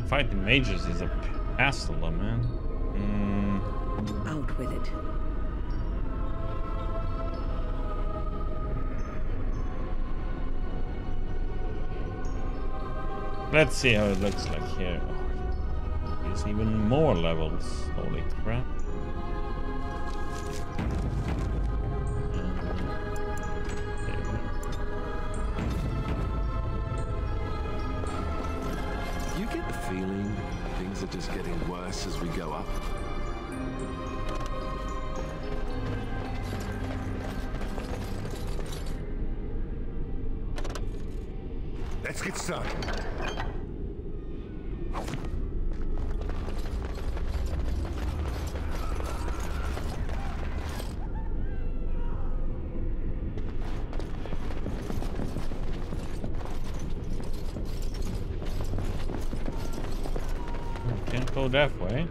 Fighting mages is a hassle, man. Out with it. Let's see how it looks like here. Oh, there's even more levels. Holy crap. You get the feeling things are just getting worse as we go up? Let's get started. Can't go that way.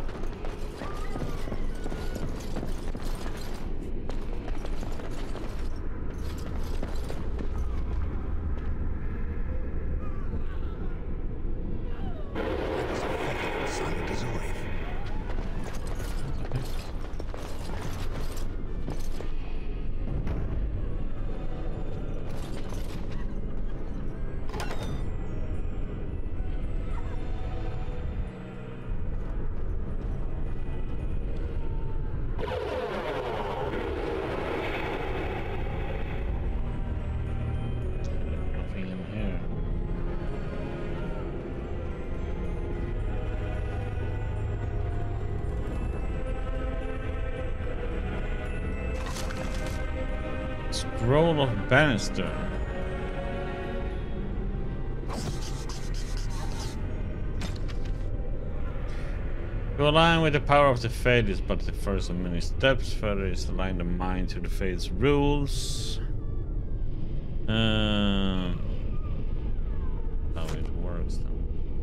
Scroll of Bannister. To align with the power of the Fate is but the first of many steps. Further is to align the mind to the Fate's rules. How it works then.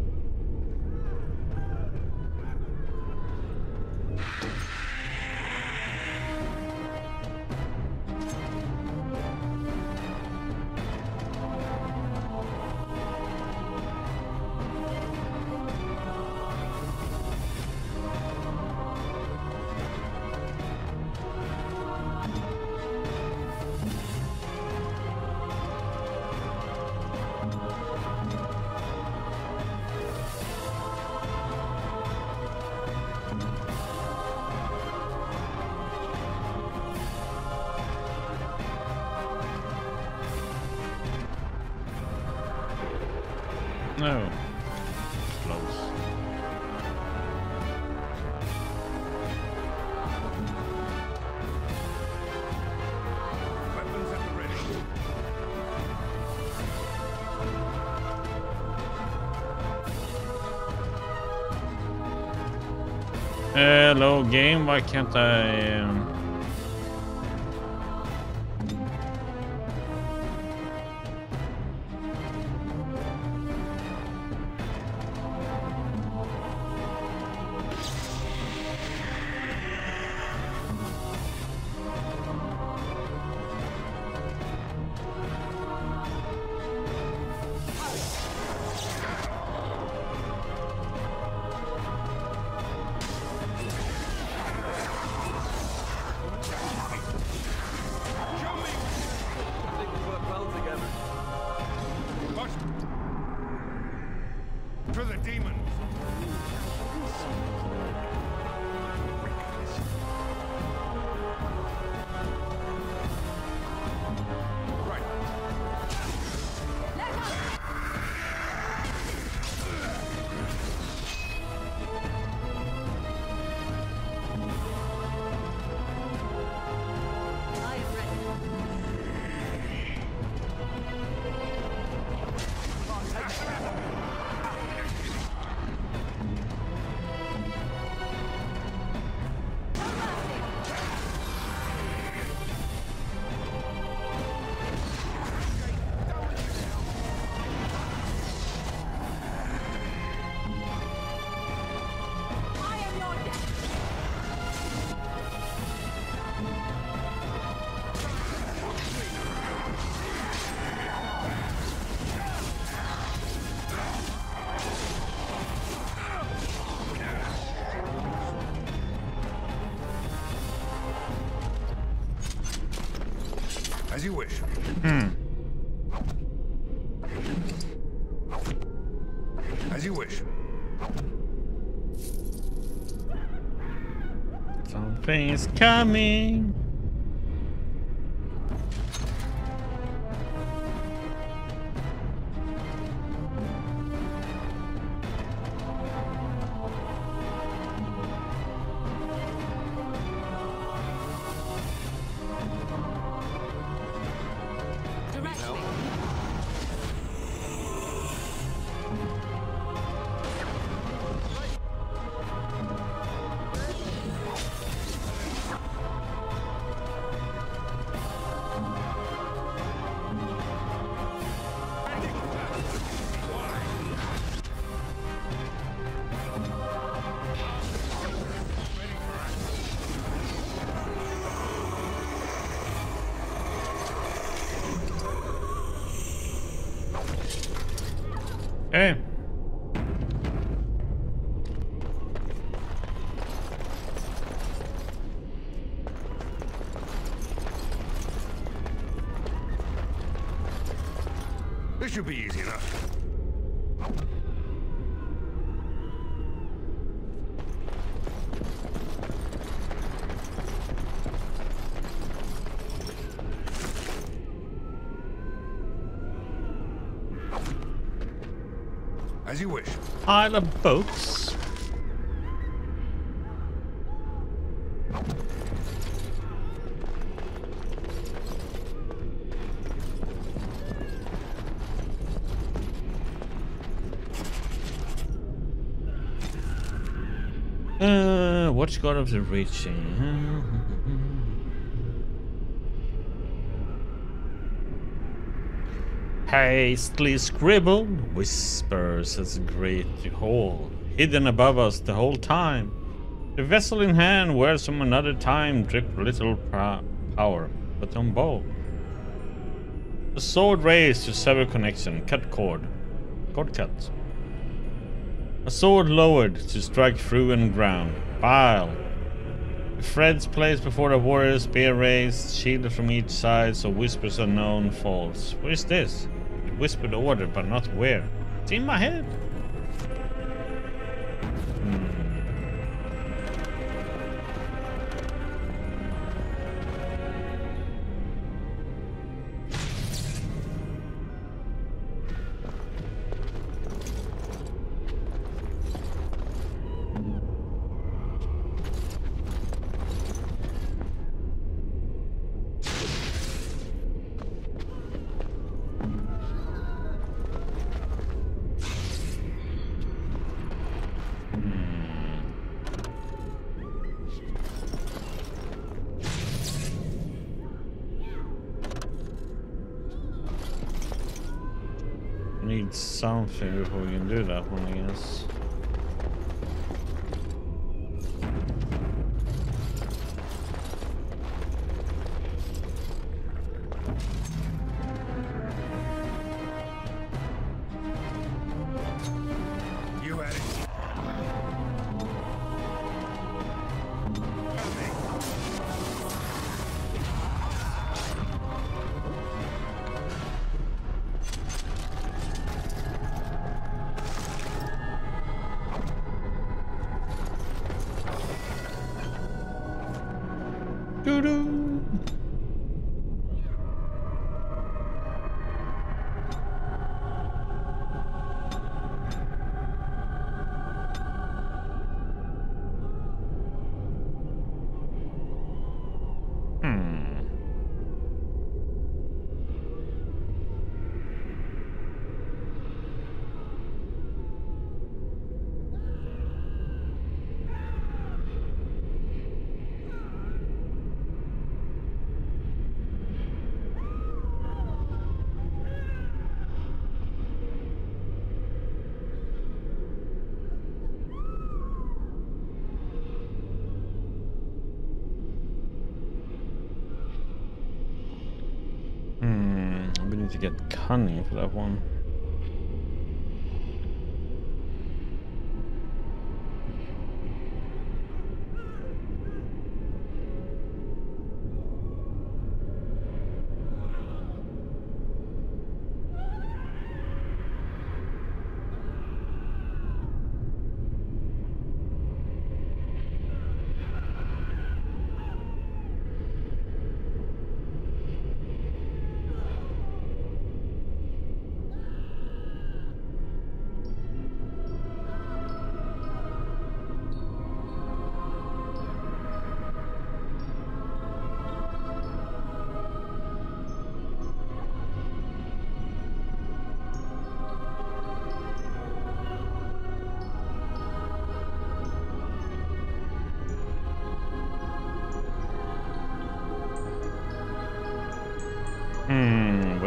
No. Close. Weapons at the ready. Hello game, why can't I As you wish. As you wish. Something is coming. Hey. This should be easy enough. As you wish. Isle of Boats. Watch God of the Reaching. Hastily scribbled whispers as a great hole, hidden above us the whole time. The vessel in hand, words from another time, drip little power, but on bold. The sword raised to sever connection, cut cord. Cord cut. A sword lowered to strike through and ground. Bile. The threads placed before the warrior, spear raised, shielded from each side, so whispers unknown falls. What is this? It whispered order, but not where. It's in my head. Need something before we can do that one, I guess. You had it. Doo-doo. We need to get cunning for that one.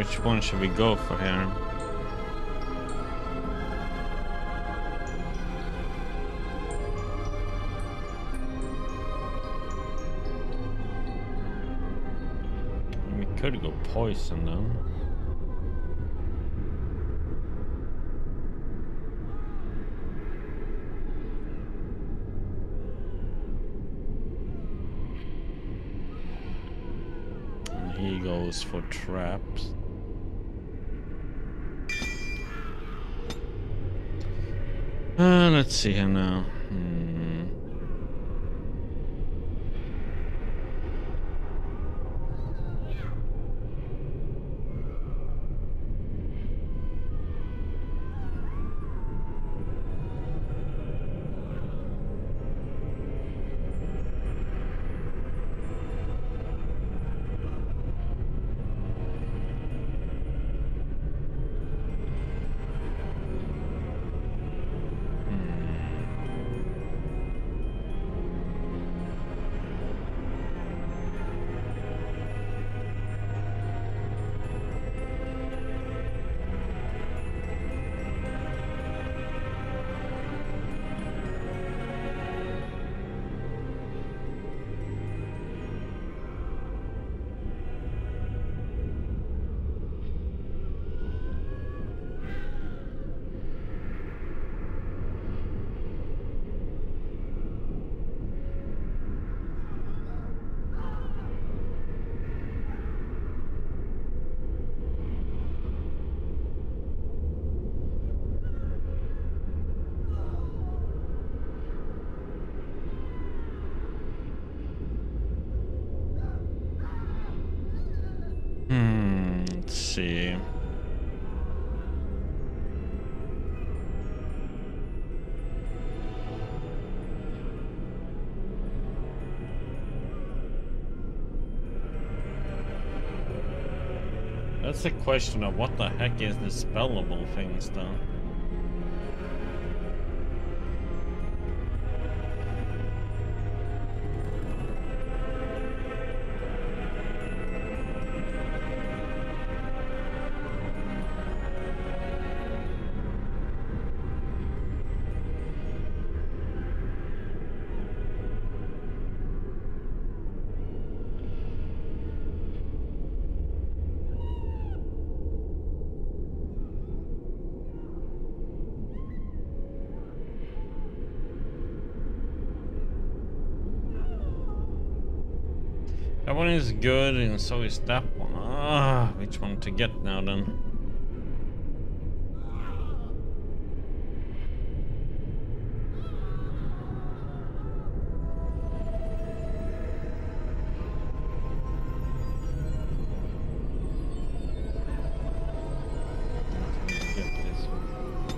which one should we go for here? We could go poison then. He goes for traps. Let's see here now. Let's see. That's a question of what the heck is the spellable things though. That one is good, and so is that one. Ah, which one to get now then? Get this one.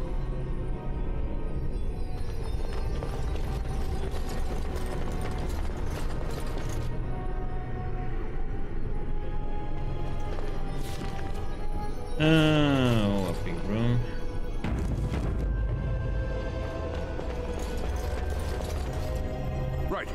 Oh, a big room. Right.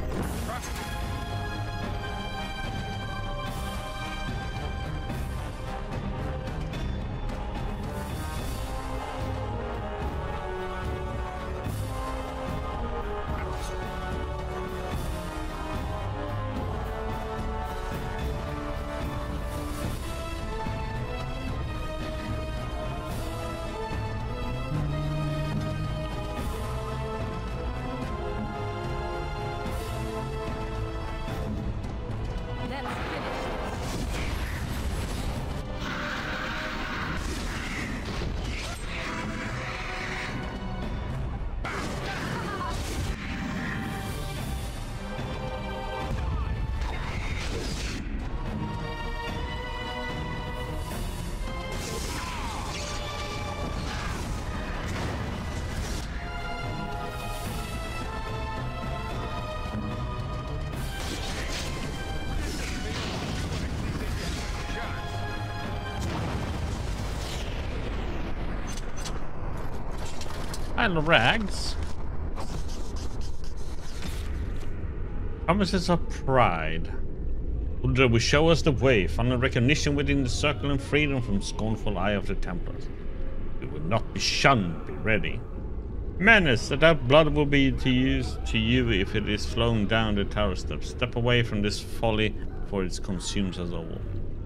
Hello, Rags. Promises of Pride. Uldra will show us the way, final recognition within the circle and freedom from scornful eye of the Templars. We will not be shunned, be ready. Menace, that blood will be to you if it is flowing down the tower steps. Step away from this folly before it consumes us all.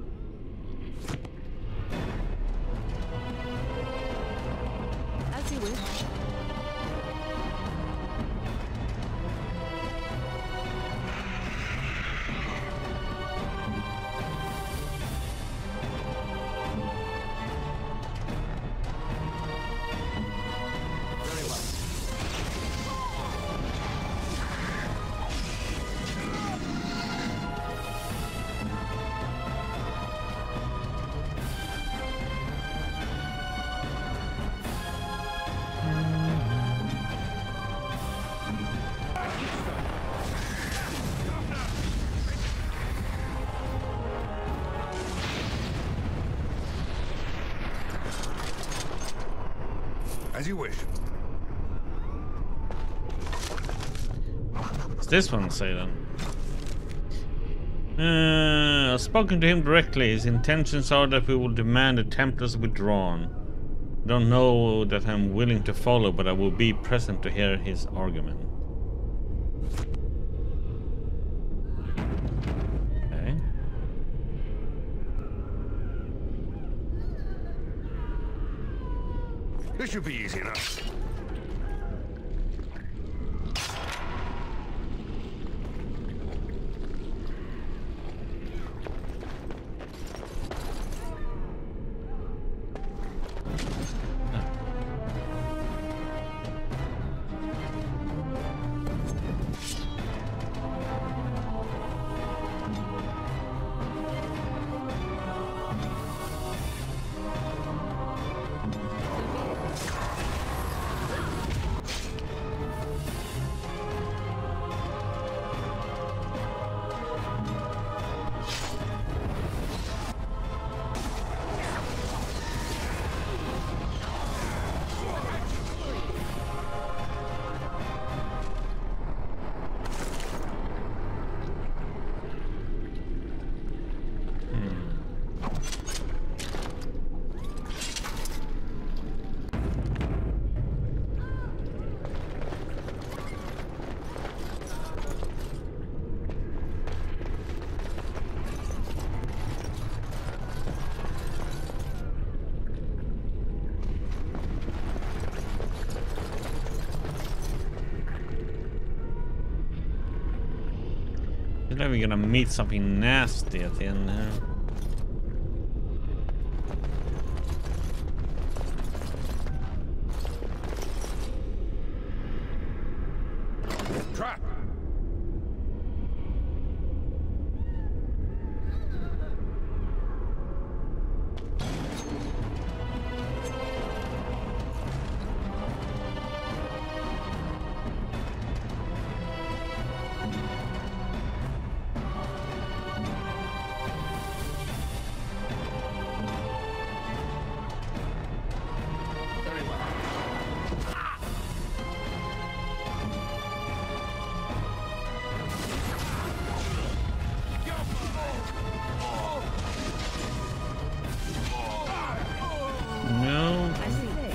As you wish. As you wish. What's this one say then? I've spoken to him directly. His intentions are that we will demand the Templars withdrawn. I don't know that I'm willing to follow, but I will be present to hear his argument. Okay. This should be easy enough. Looks like we're gonna meet something nasty at the end here. Trap! No. As you say.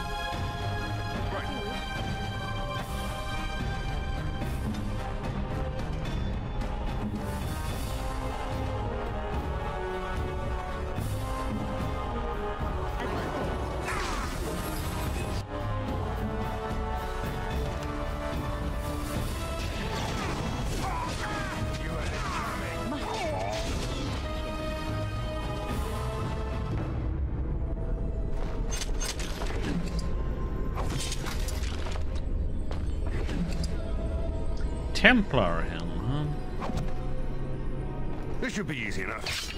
Templar helm, huh? This should be easy enough.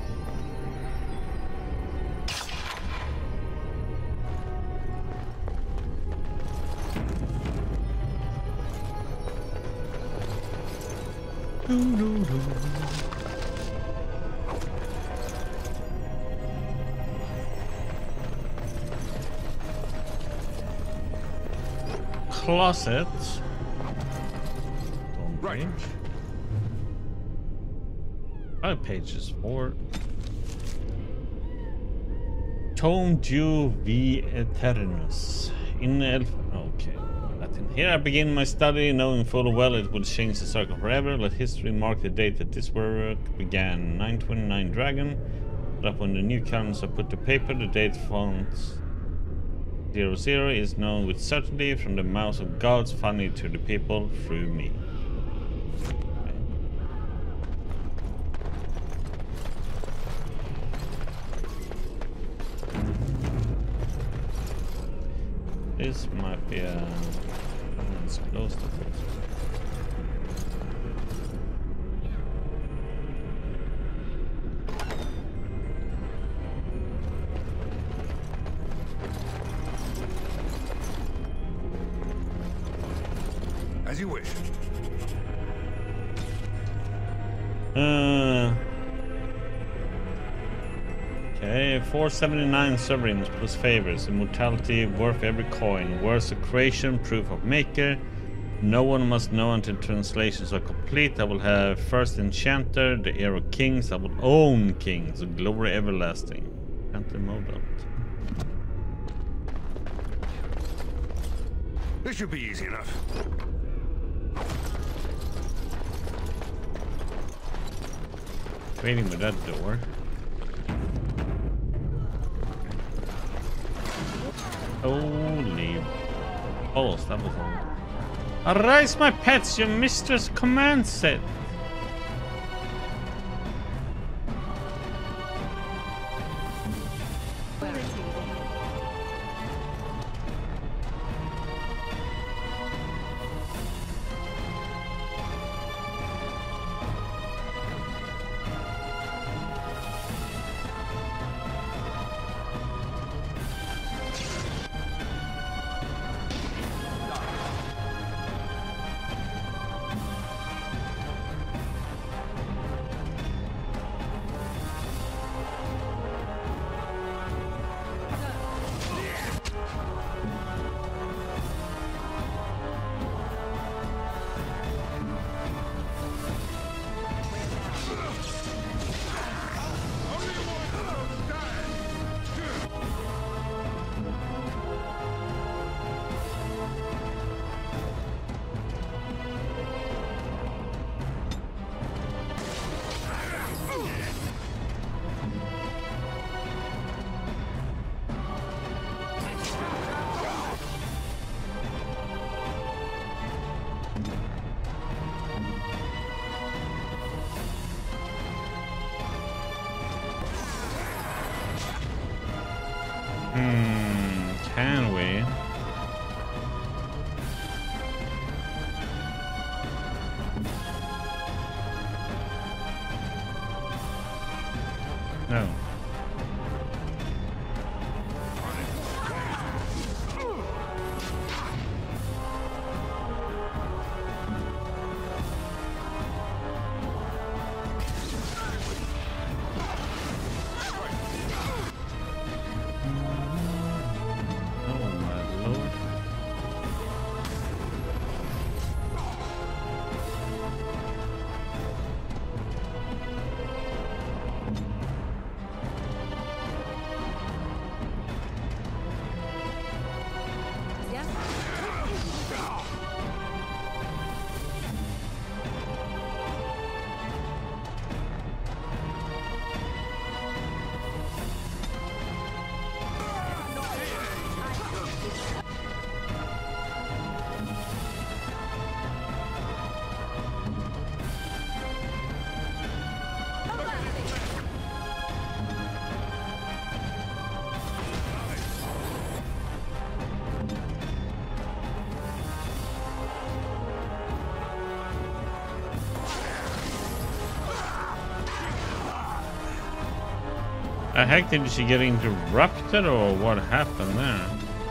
Closet. Don't Right. breach. 5 pages. 4. Tome Dew V Eternus. In Elf. Okay. Latin. Here I begin my study, knowing full well it will change the circle forever. Let history mark the date that this work began. 929 Dragon. But up on the new calendars I put to paper, the date font 00 is known with certainty from the mouths of gods, funny to the people through me. This might be a... Let's close the place. As you wish. Okay, 479 sovereigns plus favors, immortality worth every coin, words of creation, proof of maker. No one must know until translations are complete. I will have first enchanter, the heir of kings. I will own kings, glory everlasting. Enter mobile. This should be easy enough. Waiting with that door. Holy balls, that was all. Arise, my pets, your mistress commands it. Can we? No. The heck, did she get interrupted or what happened there?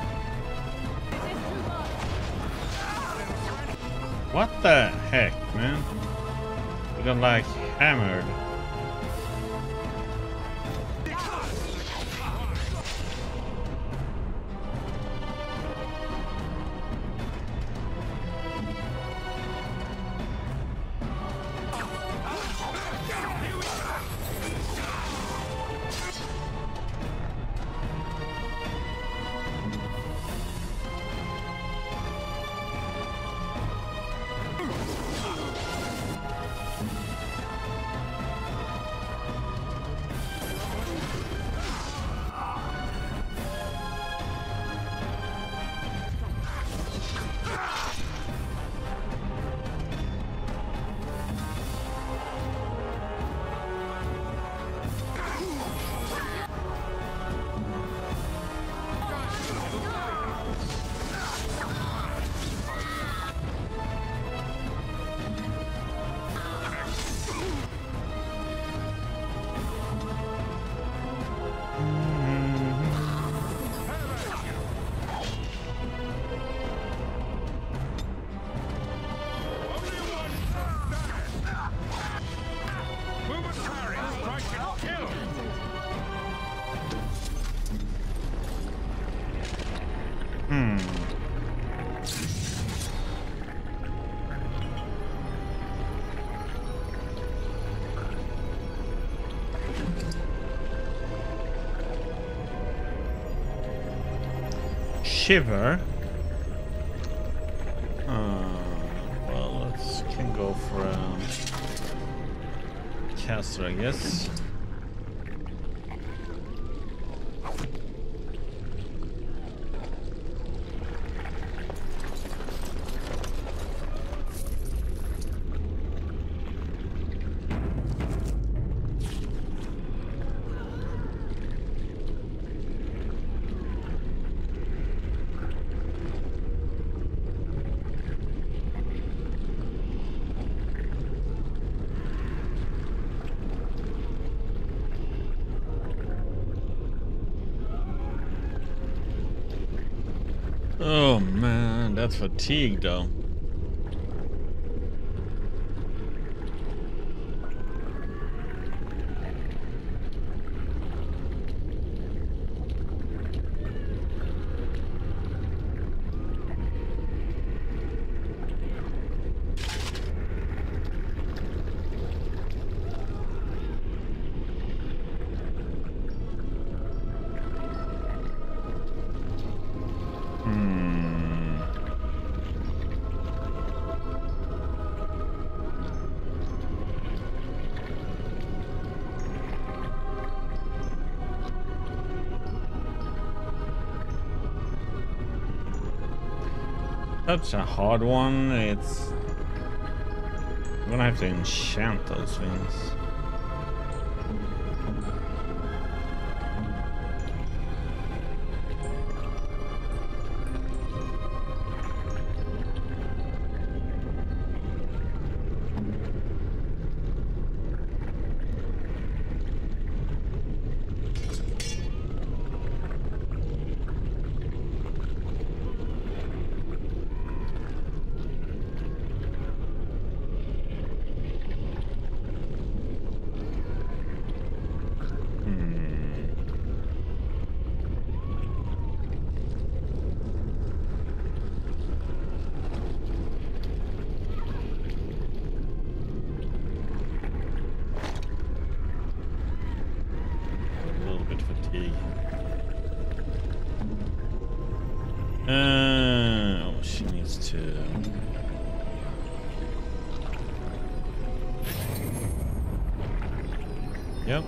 What the heck, man? We got like hammered. shiver. Well, let's can go for a caster, I guess. Oh man, that's fatigue though. That's a hard one. I'm gonna have to enchant those things. Oh, she needs to. Yep.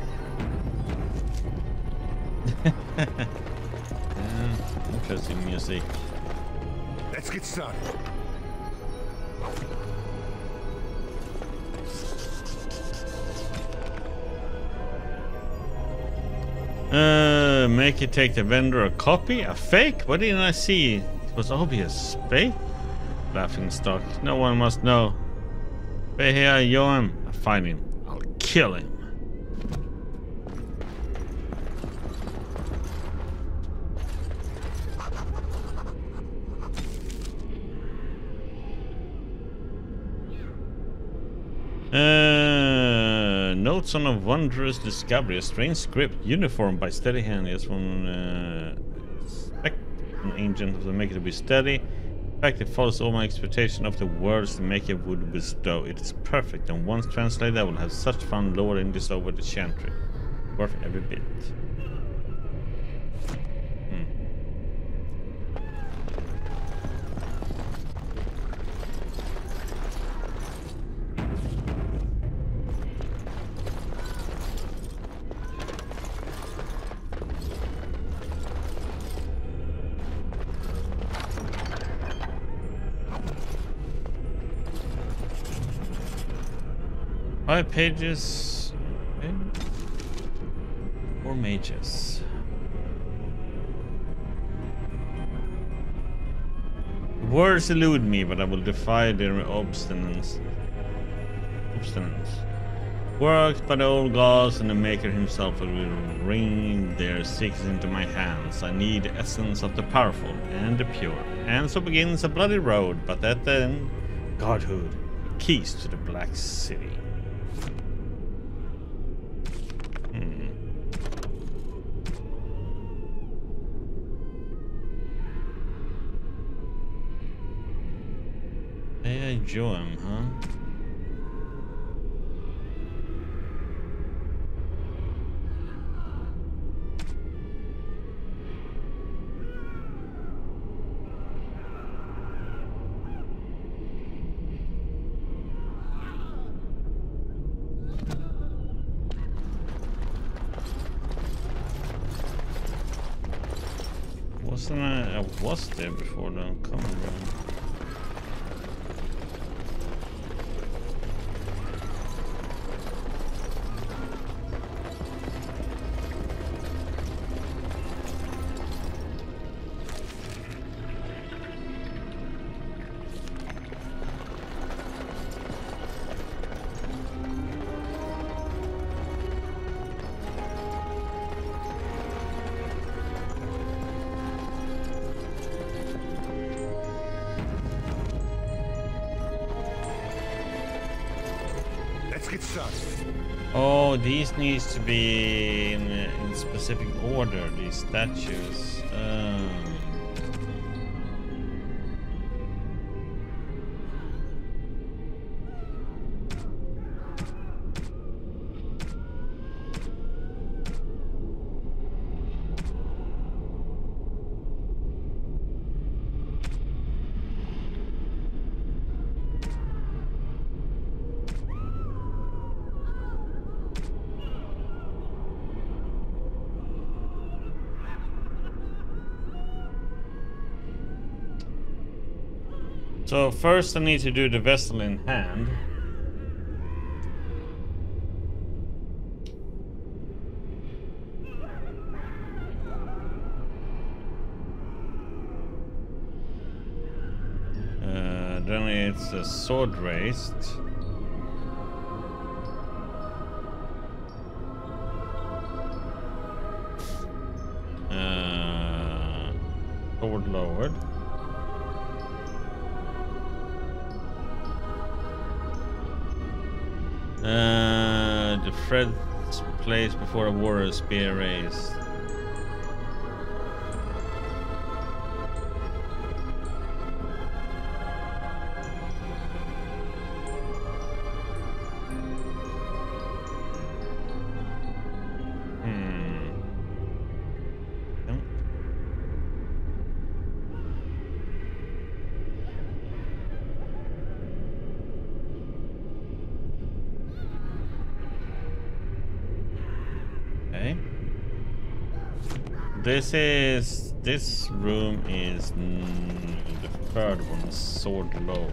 Interesting music. Let's get started. Make it take the vendor a copy? A fake? What didn't I see? It was obvious. Fake? Laughing stock. No one must know. But here I go him. I find him. I'll kill him. Notes on a wondrous discovery. A strange script. Uniform by steady hand. Yes, one expect an agent to make it be steady. In fact, it follows all my expectation of the words the maker would bestow. It is perfect, and once translated, I will have such fun lowering this over the chantry. Worth every bit. Five pages. Okay. 4 mages. Words elude me, but I will defy their obstinance. Worked by the old gods and the maker himself will wring their secrets into my hands. I need the essence of the powerful and the pure. And so begins a bloody road, but at the end, godhood, keys to the Black City. Hey, I join him, huh? reason I was there before the common room. Let's get started. Oh, these needs to be in specific order, these statues. So first I need to do the vessel in hand. Then it's a sword raised. Sword lowered. The thread placed before a warrior spear raised. This room is the third one, sword lower.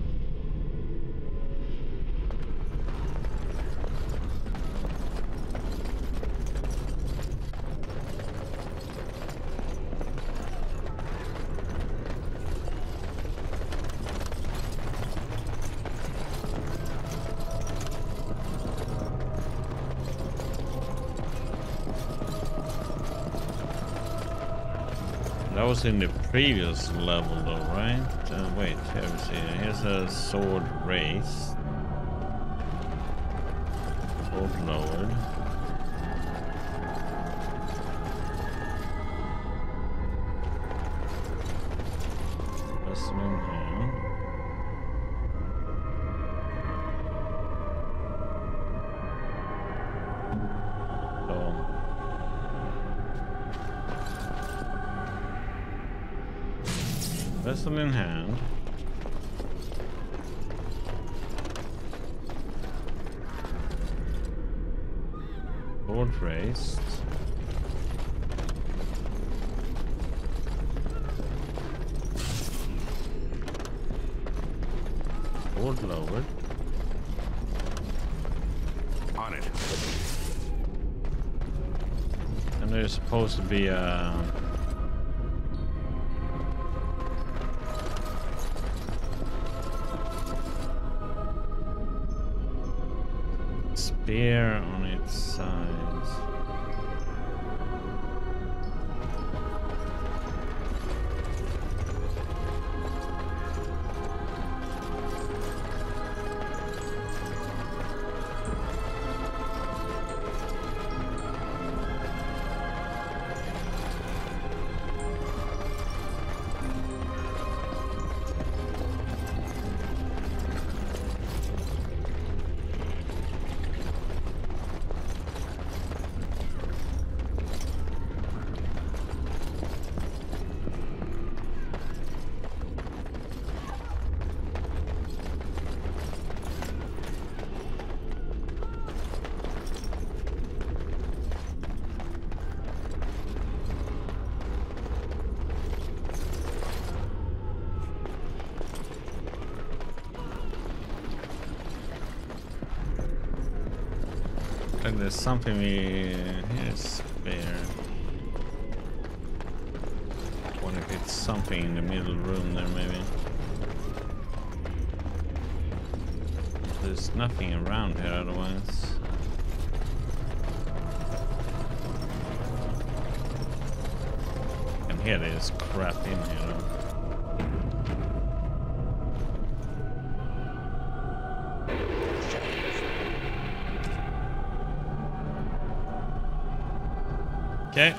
That was in the previous level though, right? Wait, here we see. Here's a sword raised. Sword lowered. Vessel in hand. Vessel in hand. Sword raised. Sword lowered. On it. And there's supposed to be a spear on its sides. Like there's something we here is spare. Wonder if it's something in the middle room there maybe. There's nothing around here otherwise. And here there's crap in here though. Okay.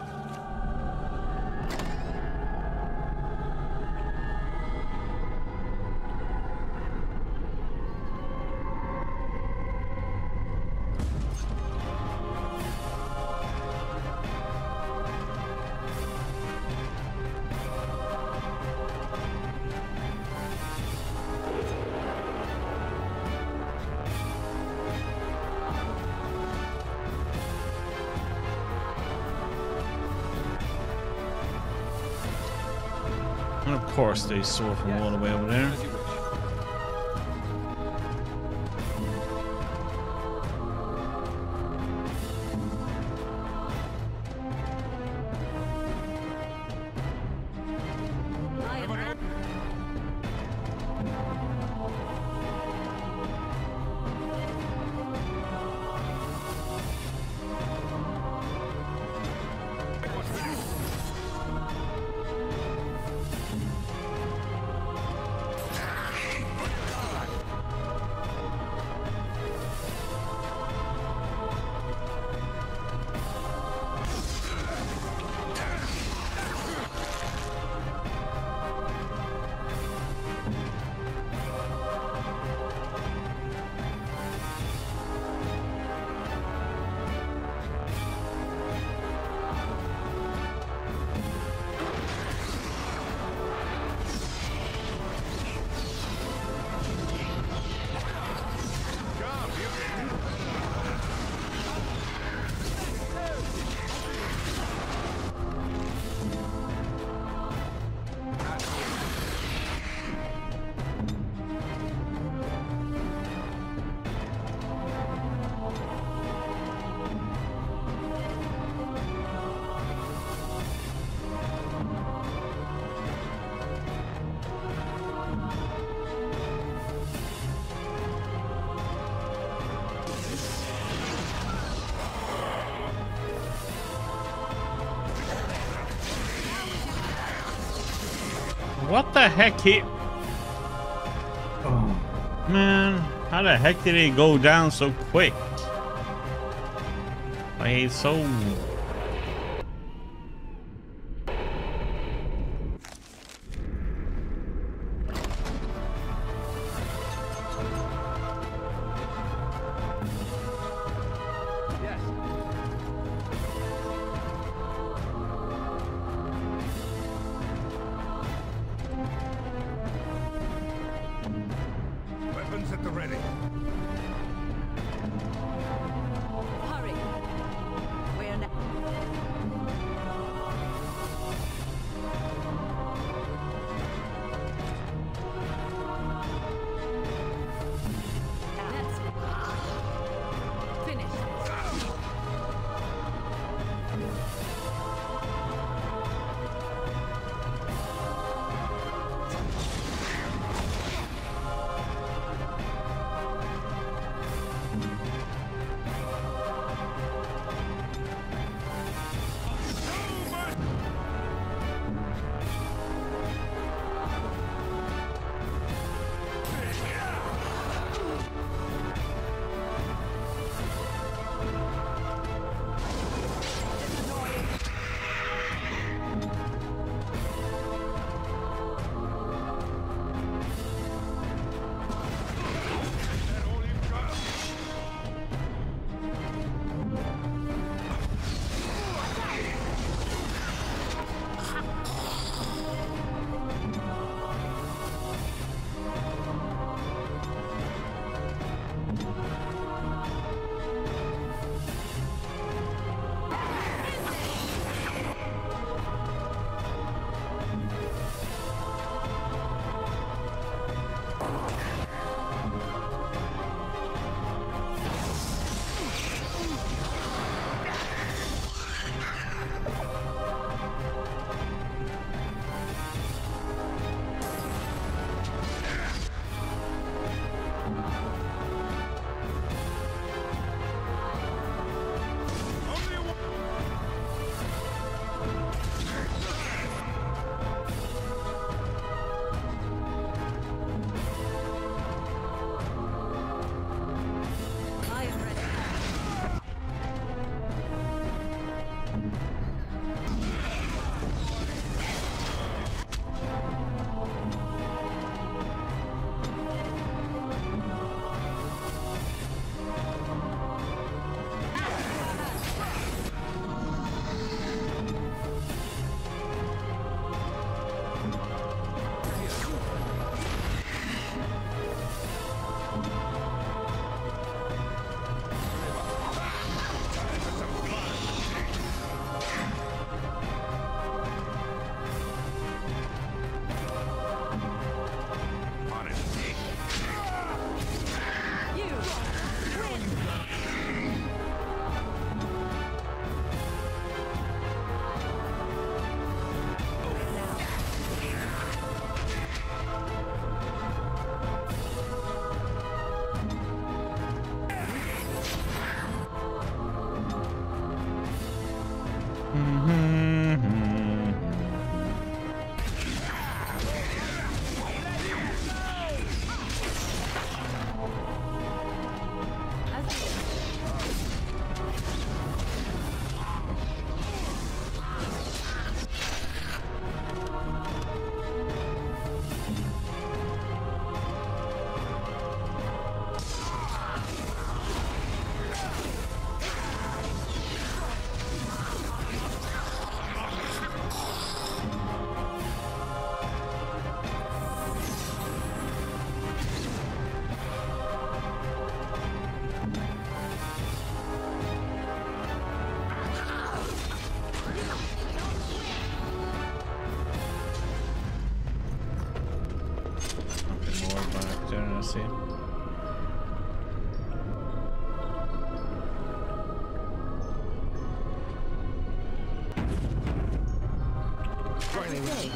And of course they saw from all the way over there. What the heck Oh man, how the heck did it go down so quick? Like it's so Weapons at the ready. Hurry. We're now. As you Nothing more back there, I see. as you say.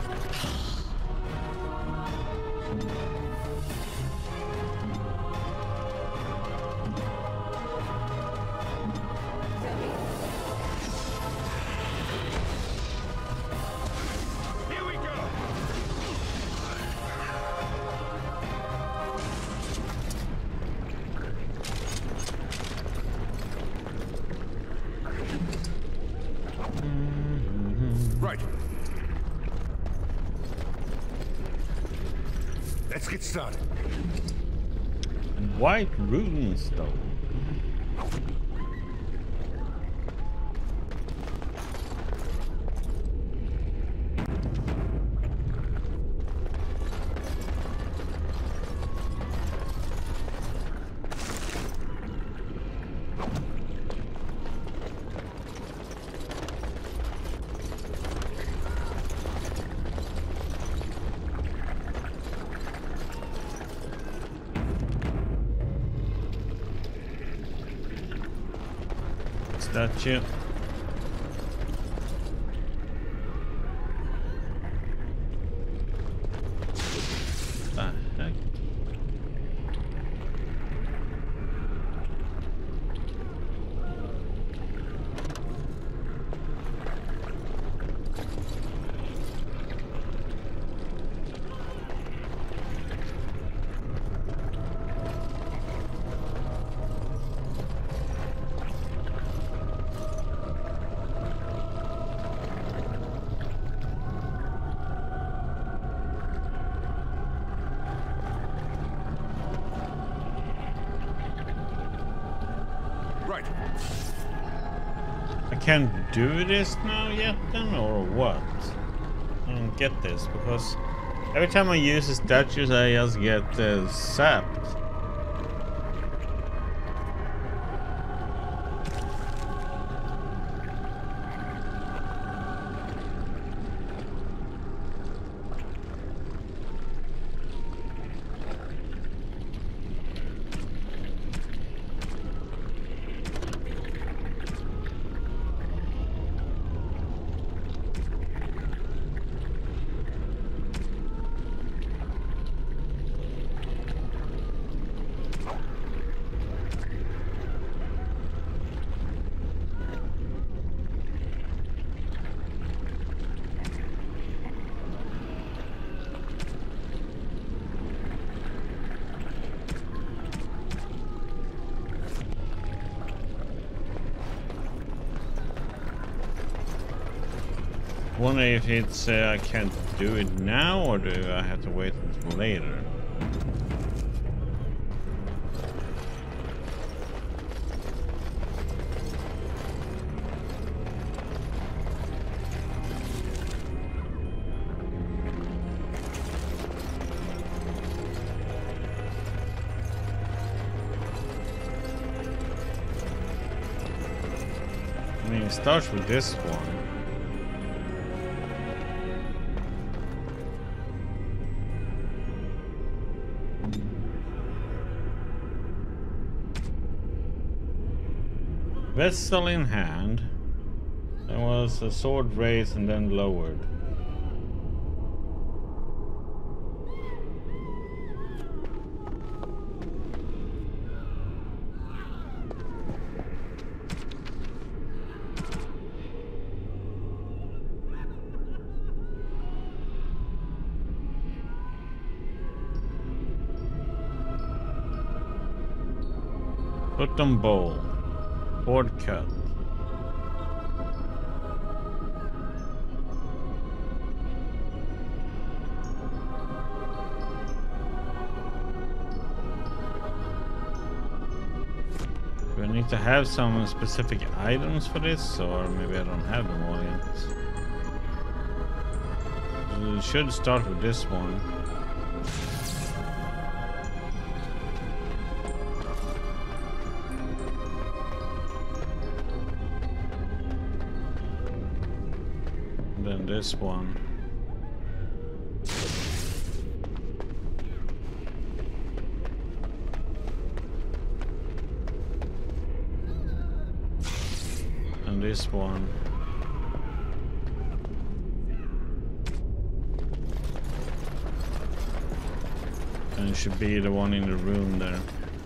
Here we go. Right. Let's get started. White runestone. Statue. The heck? Right. I can't do this now yet then, or what? I don't get this, because every time I use the statues I just get sapped. Wonder if it's I can't do it now, or do I have to wait until later? I mean, it starts with this one. Vessel in hand. There was a sword raised and then lowered. Plucked bowl. Board cut. Do I need to have some specific items for this, or maybe I don't have them all yet? We should start with this one. And then this one. And this one. And it should be the one in the room there.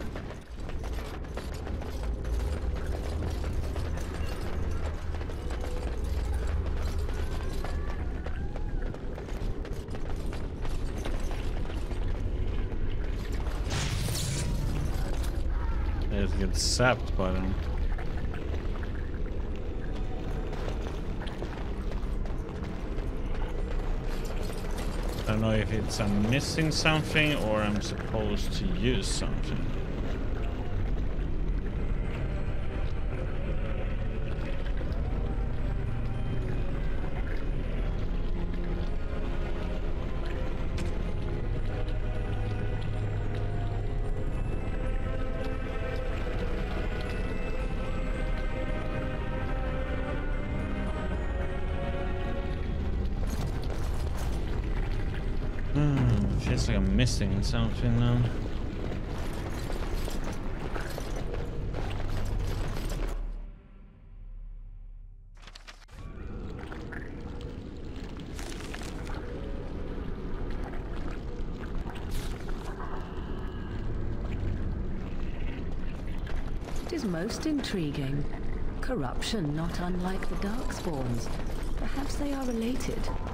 It gets sapped by them. I don't know if it's I'm missing something or I'm supposed to use something. Feels like I'm missing something now. It is most intriguing. Corruption not unlike the Darkspawns. Perhaps they are related.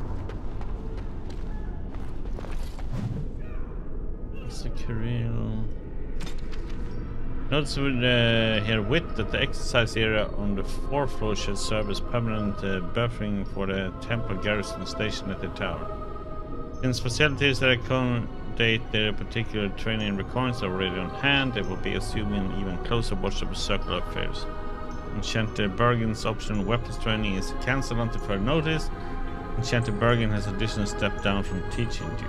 Notice with here wit that the exercise area on the 4th floor should serve as permanent buffering for the temple garrison station at the tower. Since facilities that accommodate their particular training requirements are already on hand, they will be assuming even closer watch of circular affairs. Enchanted Bergen's optional weapons training is cancelled until further notice. Enchanted Bergen has additional step down from teaching duties.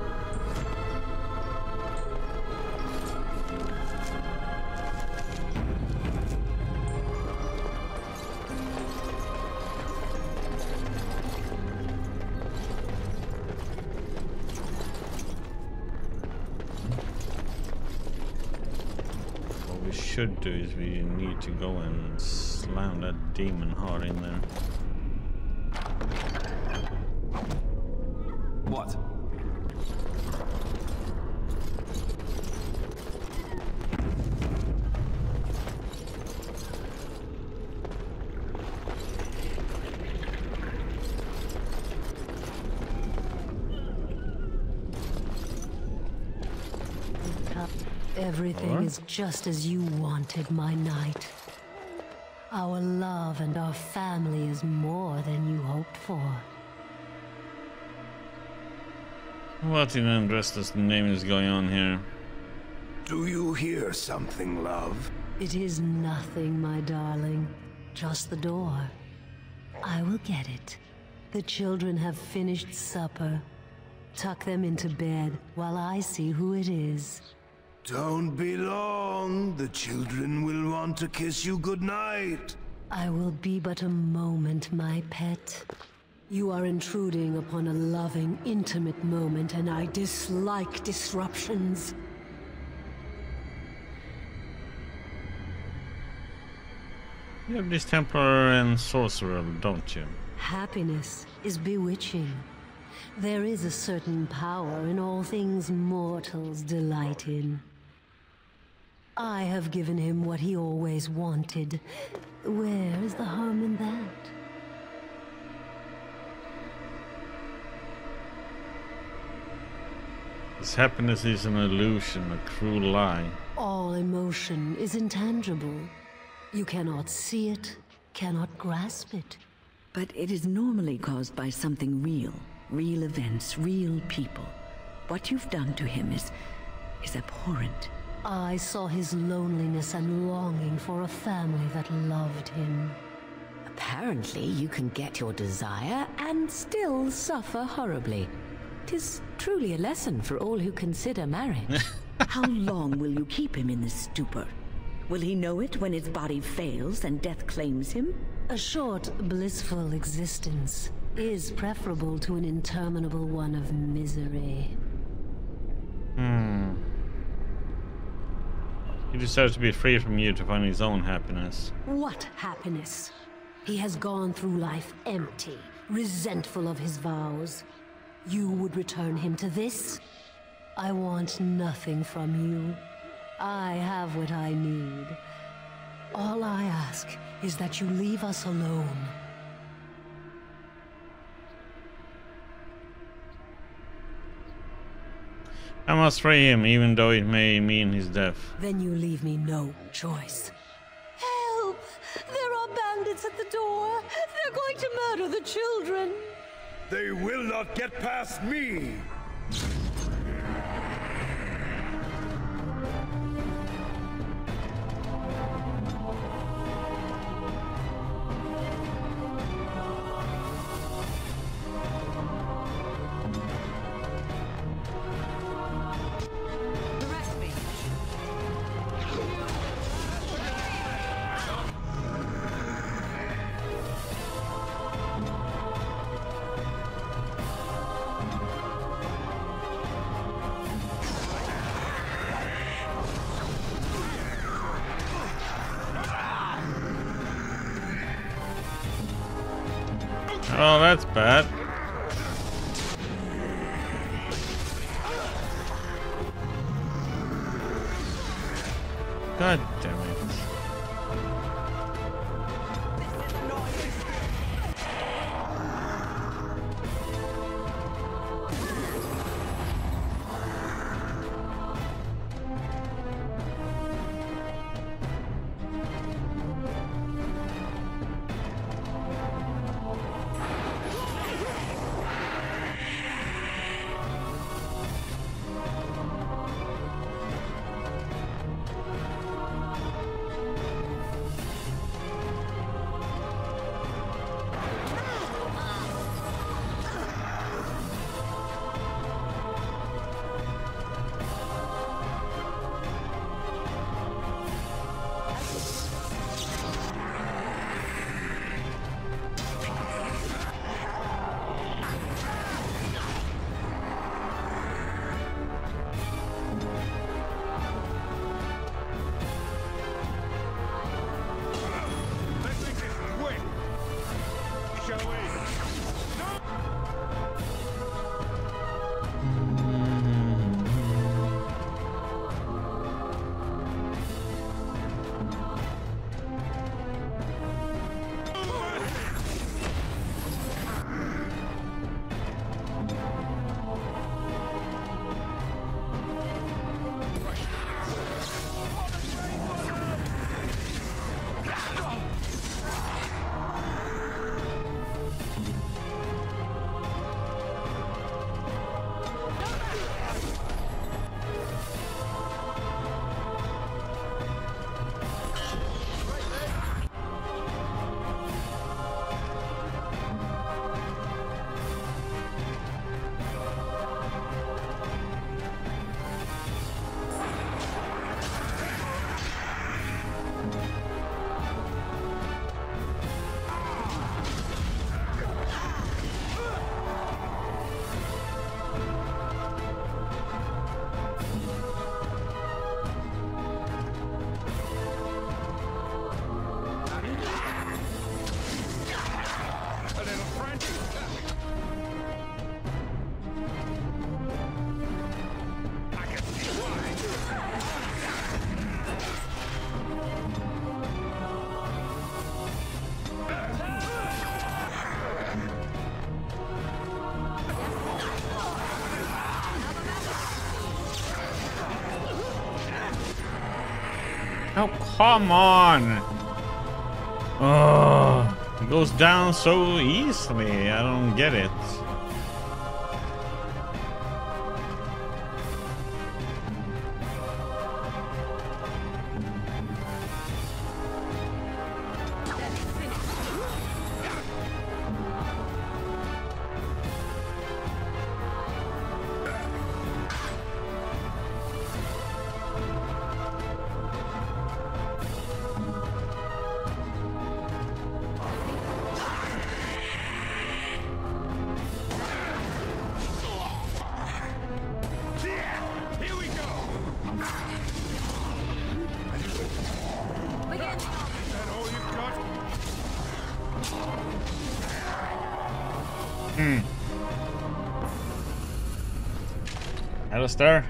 Should do is we need to go and slam that demon hard in there. What? Everything is just as you wanted, my knight. Our love and our family is more than you hoped for. What in Andrestus name is going on here? Do you hear something, love? It is nothing, my darling. Just the door. I will get it. The children have finished supper. Tuck them into bed while I see who it is. Don't be long. The children will want to kiss you goodnight. I will be but a moment, my pet. You are intruding upon a loving, intimate moment, and I dislike disruptions. You have this Templar and Sorcerer, don't you? Happiness is bewitching. There is a certain power in all things mortals delight in. I have given him what he always wanted. Where is the harm in that? This happiness is an illusion, a cruel lie. All emotion is intangible. You cannot see it, cannot grasp it. But it is normally caused by something real. Real events, real people. What you've done to him is abhorrent. I saw his loneliness and longing for a family that loved him. Apparently, you can get your desire and still suffer horribly. 'Tis truly a lesson for all who consider marriage. How long will you keep him in this stupor? Will he know it when his body fails and death claims him? A short, blissful existence is preferable to an interminable one of misery. He deserves to be free from you to find his own happiness. What happiness? He has gone through life empty, resentful of his vows. You would return him to this? I want nothing from you. I have what I need. All I ask is that you leave us alone. I must free him, even though it may mean his death. Then you leave me no choice. Help! There are bandits at the door. They're going to murder the children. They will not get past me! Oh, that's bad. God damn it. Oh, come on! Oh, it goes down so easily. I don't get it. Alistair?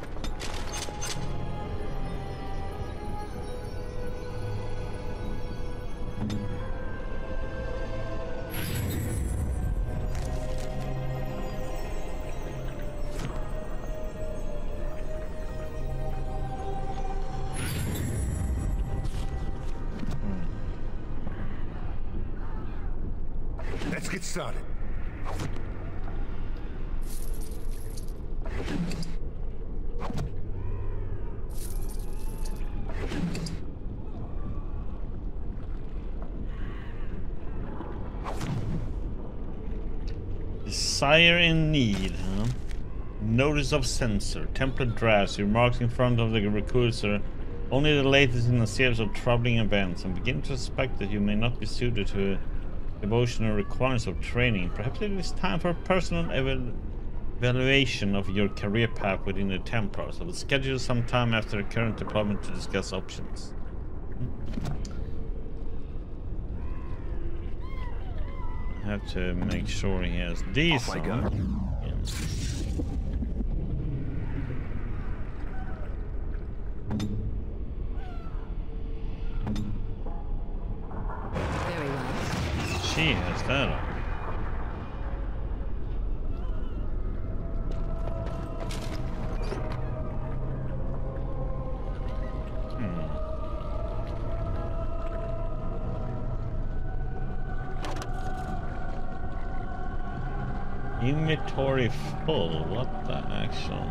Let's get started. Desire in need, huh? Notice of sensor. Template drafts. Remarks in front of the recruiter. Only the latest in a series of troubling events. I'm beginning to suspect that you may not be suited to devotional requirements of training. Perhaps it is time for a personal evaluation of your career path within the Templars. I will schedule some time after the current deployment to discuss options. I have to make sure he has these on. Yeah. Very well. She has that on. Inventory full. What the actual?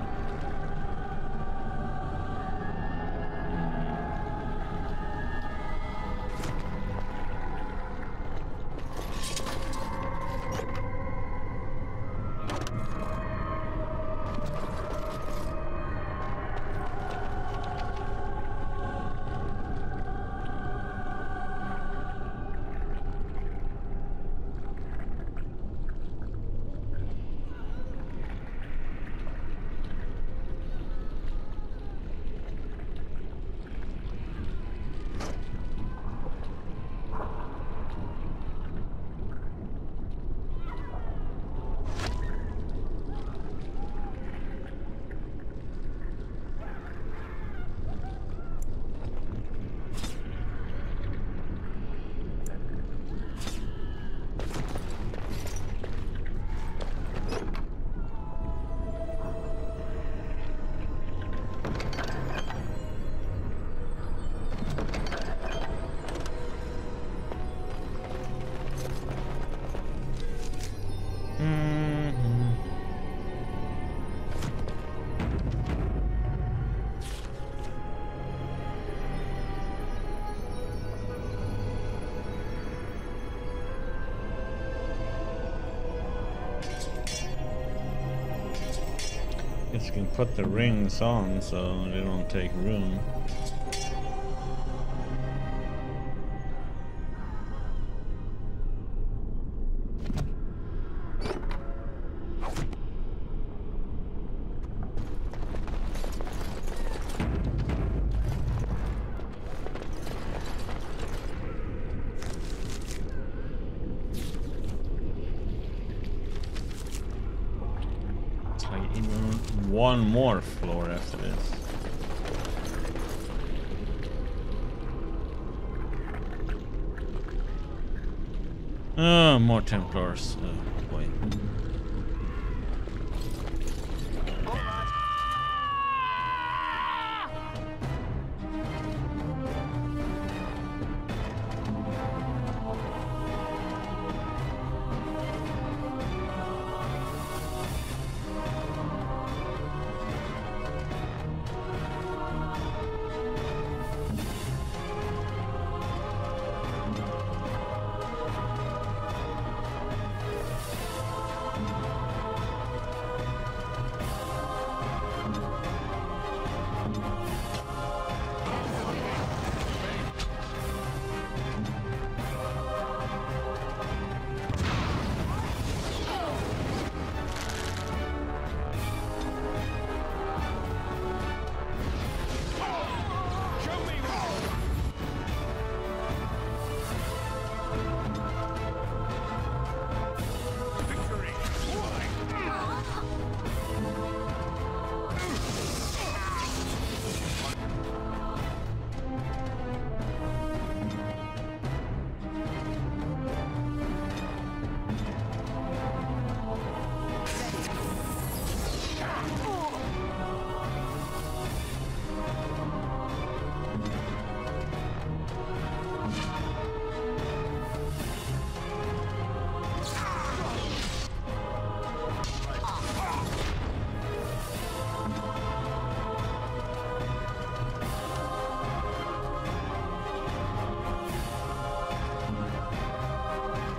Guess you can put the rings on so they don't take room. One more floor after this. Oh, more Templars. Oh, boy.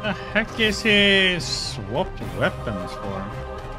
The heck is he swapped weapons for?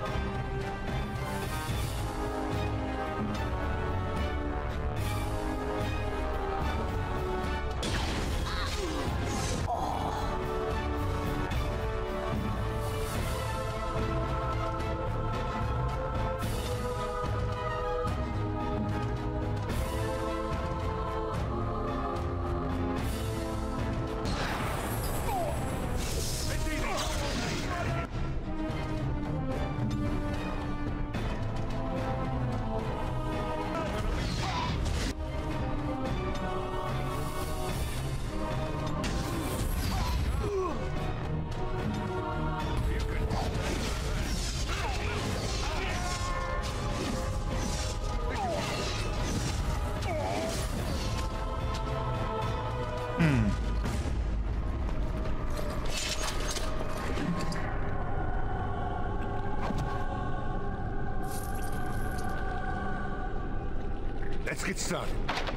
Let's get started.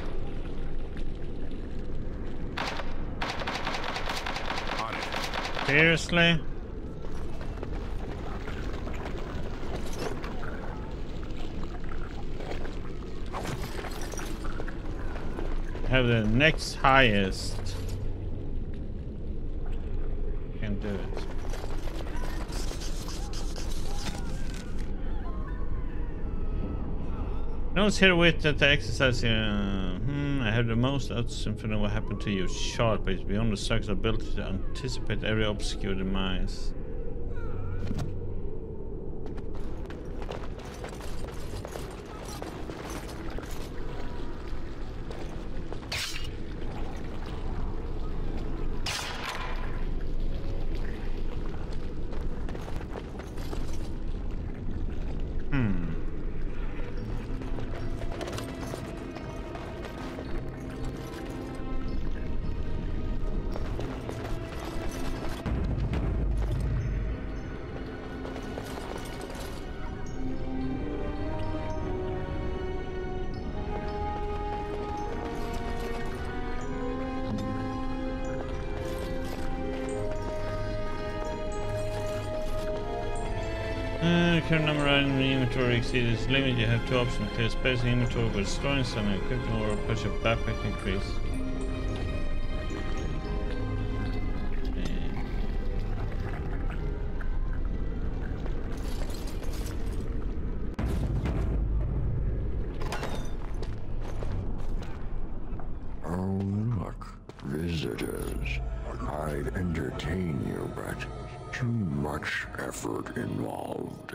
On it. Seriously? Have the next highest. Can't do it. Notes here with that the exercise I have the most infinite what happened to you. Sharp, but it's beyond the circle's ability to anticipate every obscure demise. Current number in the inventory exceeds its limit. You have two options: clear space in inventory with destroying some equipment, or push a backpack increase. Oh, look, visitors. I'd entertain you, but too much effort involved.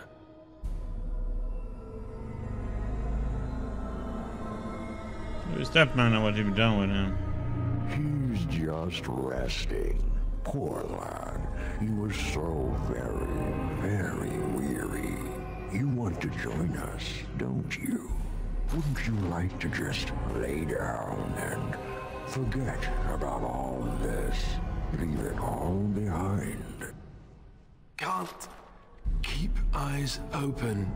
Who's that man and what have you done with him? He's just resting. Poor lad. He was so very weary. You want to join us, don't you? Wouldn't you like to just lay down and forget about all this? Leave it all behind. Can't keep eyes open.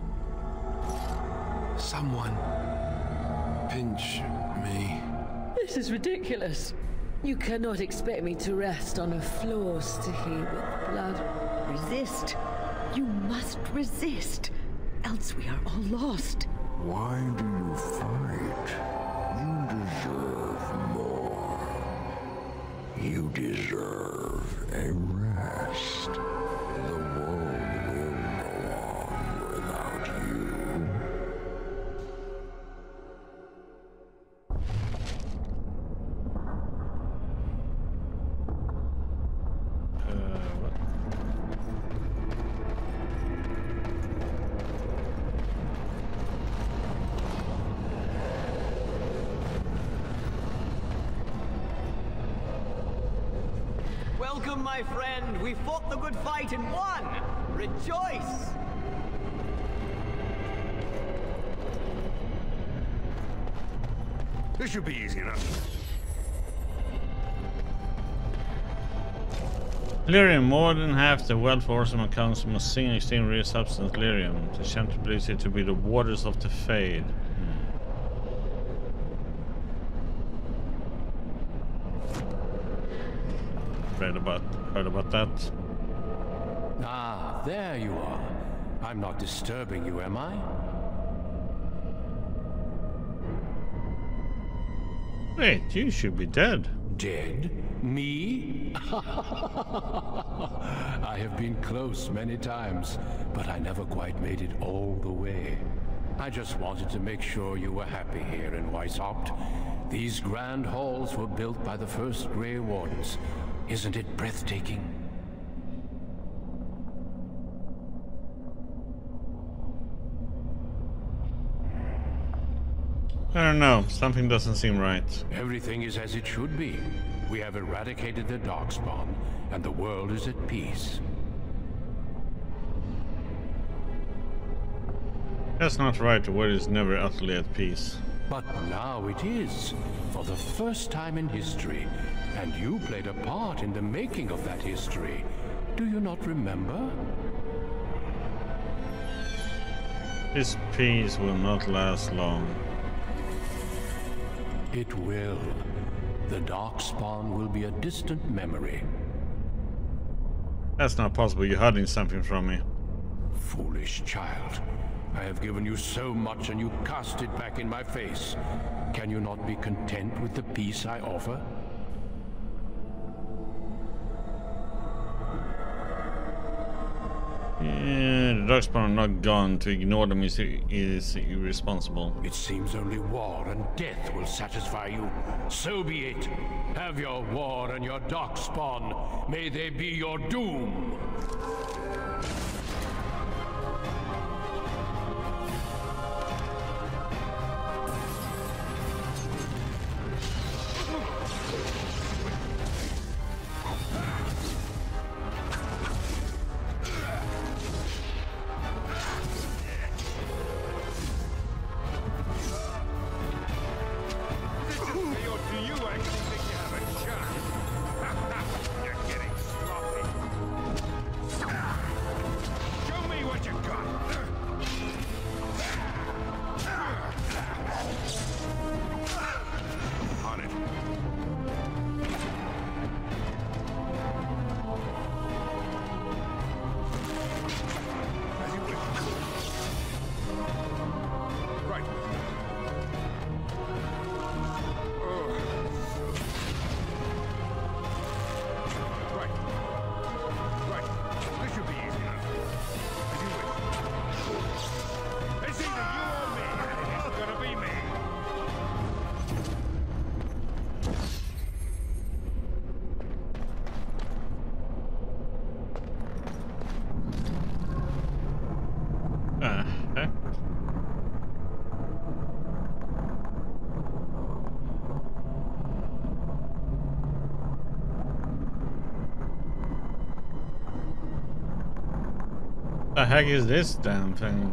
Someone pinch me. This is ridiculous. You cannot expect me to rest on a floor sticky with blood. Resist. You must resist. Else we are all lost. Why do you fight? You deserve more. You deserve a rest. The world will go on without you. What? Welcome, my friend. We fought the good fight and won. Rejoice! This should be easy enough. Lyrium, more than half the wealth of Orson comes from a single extremely rare substance, Lyrium. The Chanter believes it to be the waters of the Fade. heard about that. Ah, there you are. I'm not disturbing you, am I? Wait, you should be dead. Dead? Me? I have been close many times, but I never quite made it all the way. I just wanted to make sure you were happy here in Weishaupt. These grand halls were built by the first Grey Wardens. Isn't it breathtaking? I don't know, something doesn't seem right. Everything is as it should be. We have eradicated the Darkspawn, and the world is at peace. That's not right, the world is never utterly at peace. But now it is, for the first time in history, and you played a part in the making of that history. Do you not remember? This peace will not last long. It will. The Darkspawn will be a distant memory. That's not possible, you're hiding something from me. Foolish child. I have given you so much and you cast it back in my face. Can you not be content with the peace I offer? Yeah, the Darkspawn are not gone. To ignore them is irresponsible. It seems only war and death will satisfy you. So be it. Have your war and your Darkspawn. May they be your doom. The heck is this damn thing?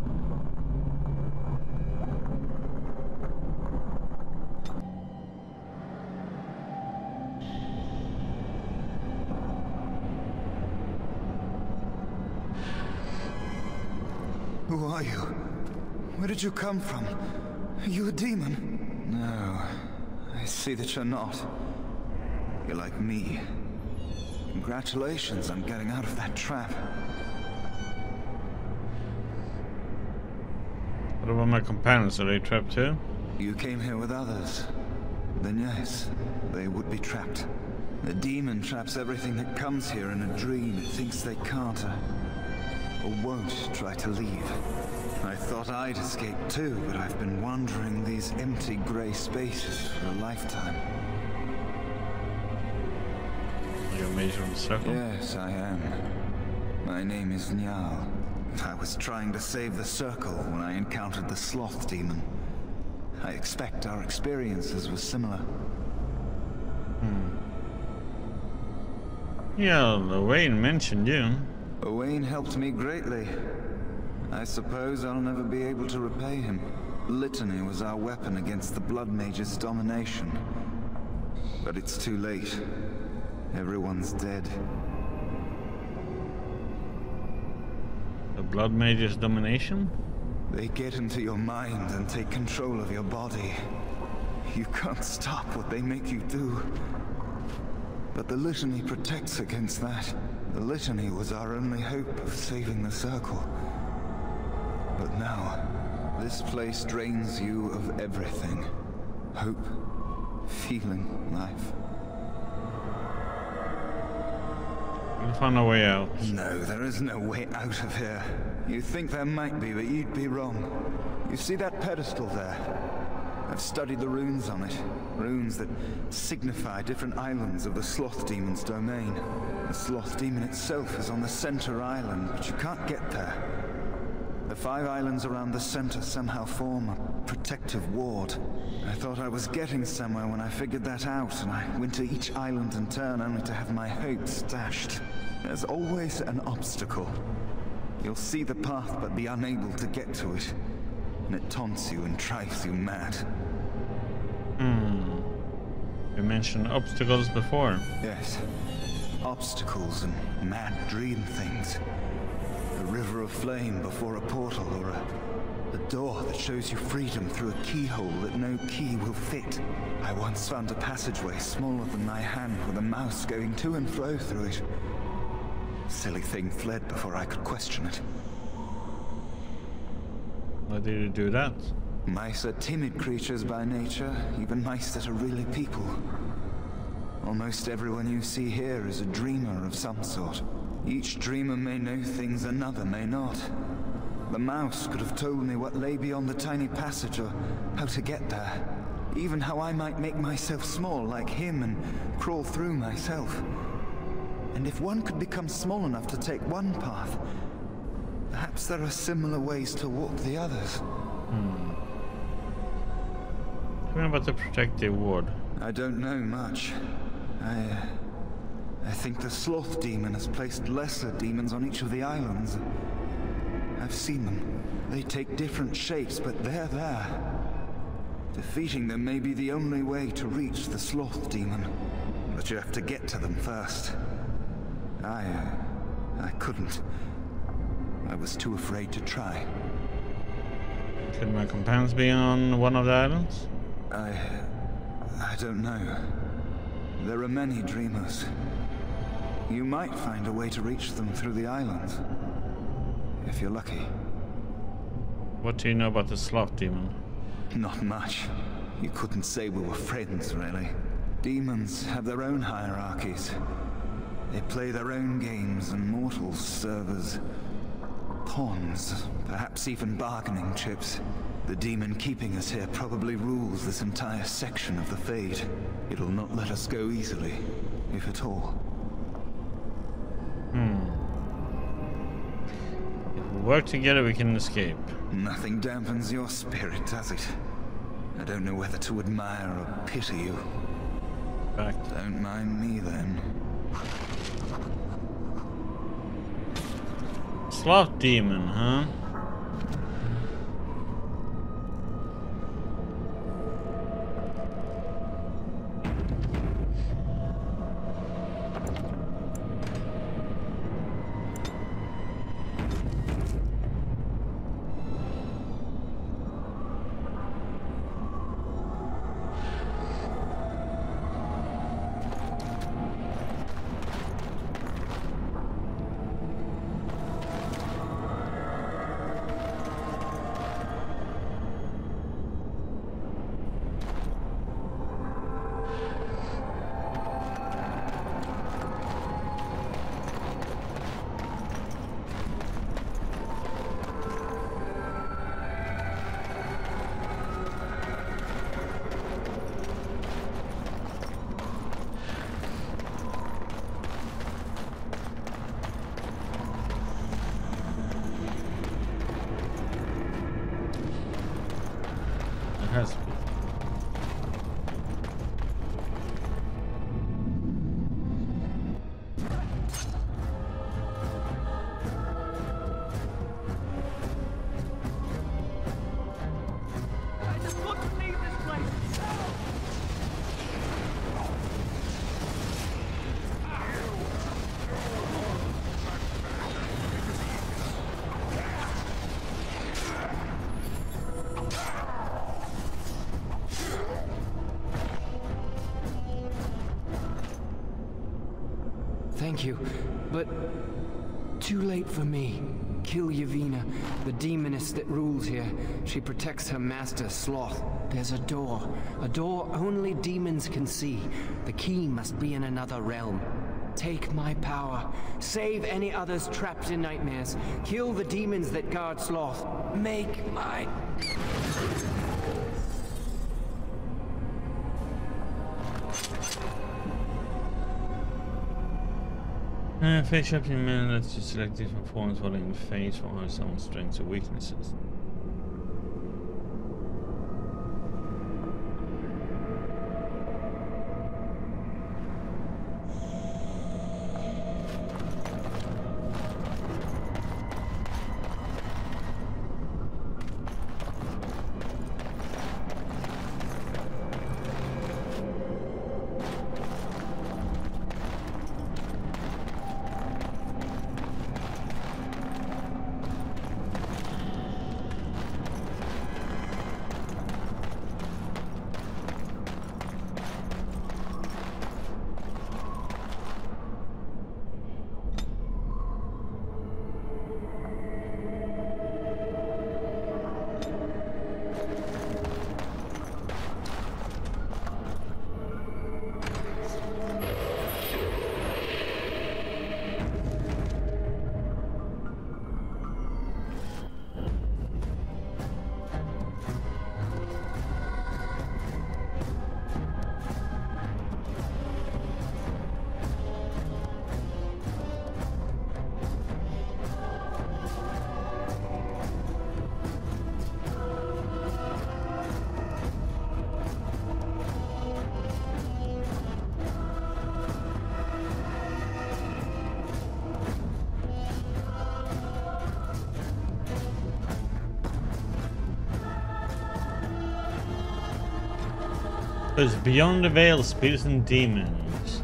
Who are you? Where did you come from? Are you a demon? No, I see that you're not. You're like me. Congratulations on getting out of that trap. What about my companions? Are they trapped too? You came here with others. Then yes, they would be trapped. The demon traps everything that comes here in a dream. It thinks they can't or won't try to leave. I thought I'd escape too, but I've been wandering these empty grey spaces for a lifetime. Are you a major in the circle? Yes, I am. My name is Njal. I was trying to save the Circle when I encountered the Sloth Demon. I expect our experiences were similar. Yeah, Owain mentioned you. Owain helped me greatly. I suppose I'll never be able to repay him. Litany was our weapon against the Blood Mage's domination. But it's too late. Everyone's dead. The Blood Mage's domination? They get into your mind and take control of your body. You can't stop what they make you do. But the Litany protects against that. The Litany was our only hope of saving the Circle. But now, this place drains you of everything. Hope, feeling, life. We'll find a way out. No, there is no way out of here. You think there might be, but you'd be wrong. You see that pedestal there? I've studied the runes on it. Runes that signify different islands of the Sloth Demon's domain. The Sloth Demon itself is on the center island, but you can't get there. The 5 islands around the center somehow form a protective ward. I thought I was getting somewhere when I figured that out, and I went to each island in turn only to have my hopes dashed. There's always an obstacle. You'll see the path but be unable to get to it. And it taunts you and drives you mad. You mentioned obstacles before. Yes. Obstacles and mad dream things. A river of flame before a portal, or a door that shows you freedom through a keyhole that no key will fit. I once found a passageway smaller than my hand with a mouse going to and fro through it. Silly thing fled before I could question it. Why did you do that? Mice are timid creatures by nature, even mice that are really people. Almost everyone you see here is a dreamer of some sort. Each dreamer may know things another may not. The mouse could have told me what lay beyond the tiny passage or how to get there. Even how I might make myself small like him and crawl through myself. And if one could become small enough to take one path, perhaps there are similar ways to walk the others. Tell me about the protective ward. I don't know much. I think the Sloth Demon has placed lesser demons on each of the islands. I've seen them. They take different shapes, but they're there. Defeating them may be the only way to reach the Sloth Demon. But you have to get to them first. I couldn't. I was too afraid to try. Could my companions be on one of the islands? I don't know. There are many dreamers. You might find a way to reach them through the islands. If you're lucky. What do you know about the Sloth Demon? Not much. You couldn't say we were friends, really. Demons have their own hierarchies. They play their own games, and mortals serve as pawns, perhaps even bargaining chips. The demon keeping us here probably rules this entire section of the Fade. It'll not let us go easily, if at all. If we work together, we can escape. Nothing dampens your spirit, does it? I don't know whether to admire or pity you. Fact. Don't mind me, then. Sloth Demon, huh? Thank you, but too late for me. Kill Yevina, the demoness that rules here. She protects her master, Sloth. There's a door only demons can see. The key must be in another realm. Take my power. Save any others trapped in nightmares. Kill the demons that guard Sloth. Make my... Face up in men lets you select different forms following the face for horizontal strengths or weaknesses. Because beyond the veil, spirits and demons.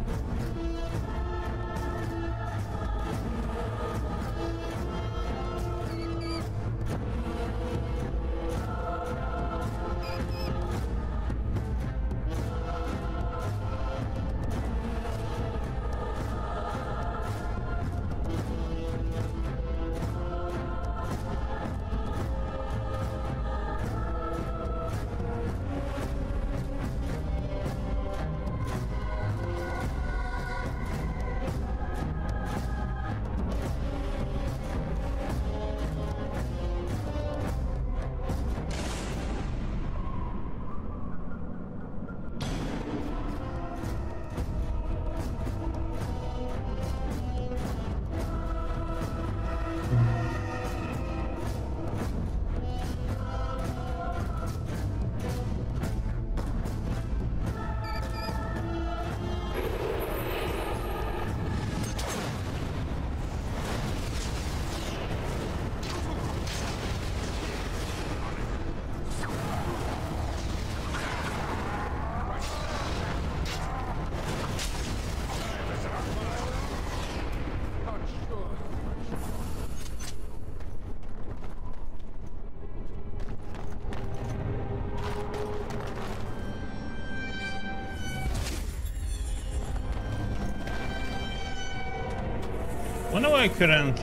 Wonder why I couldn't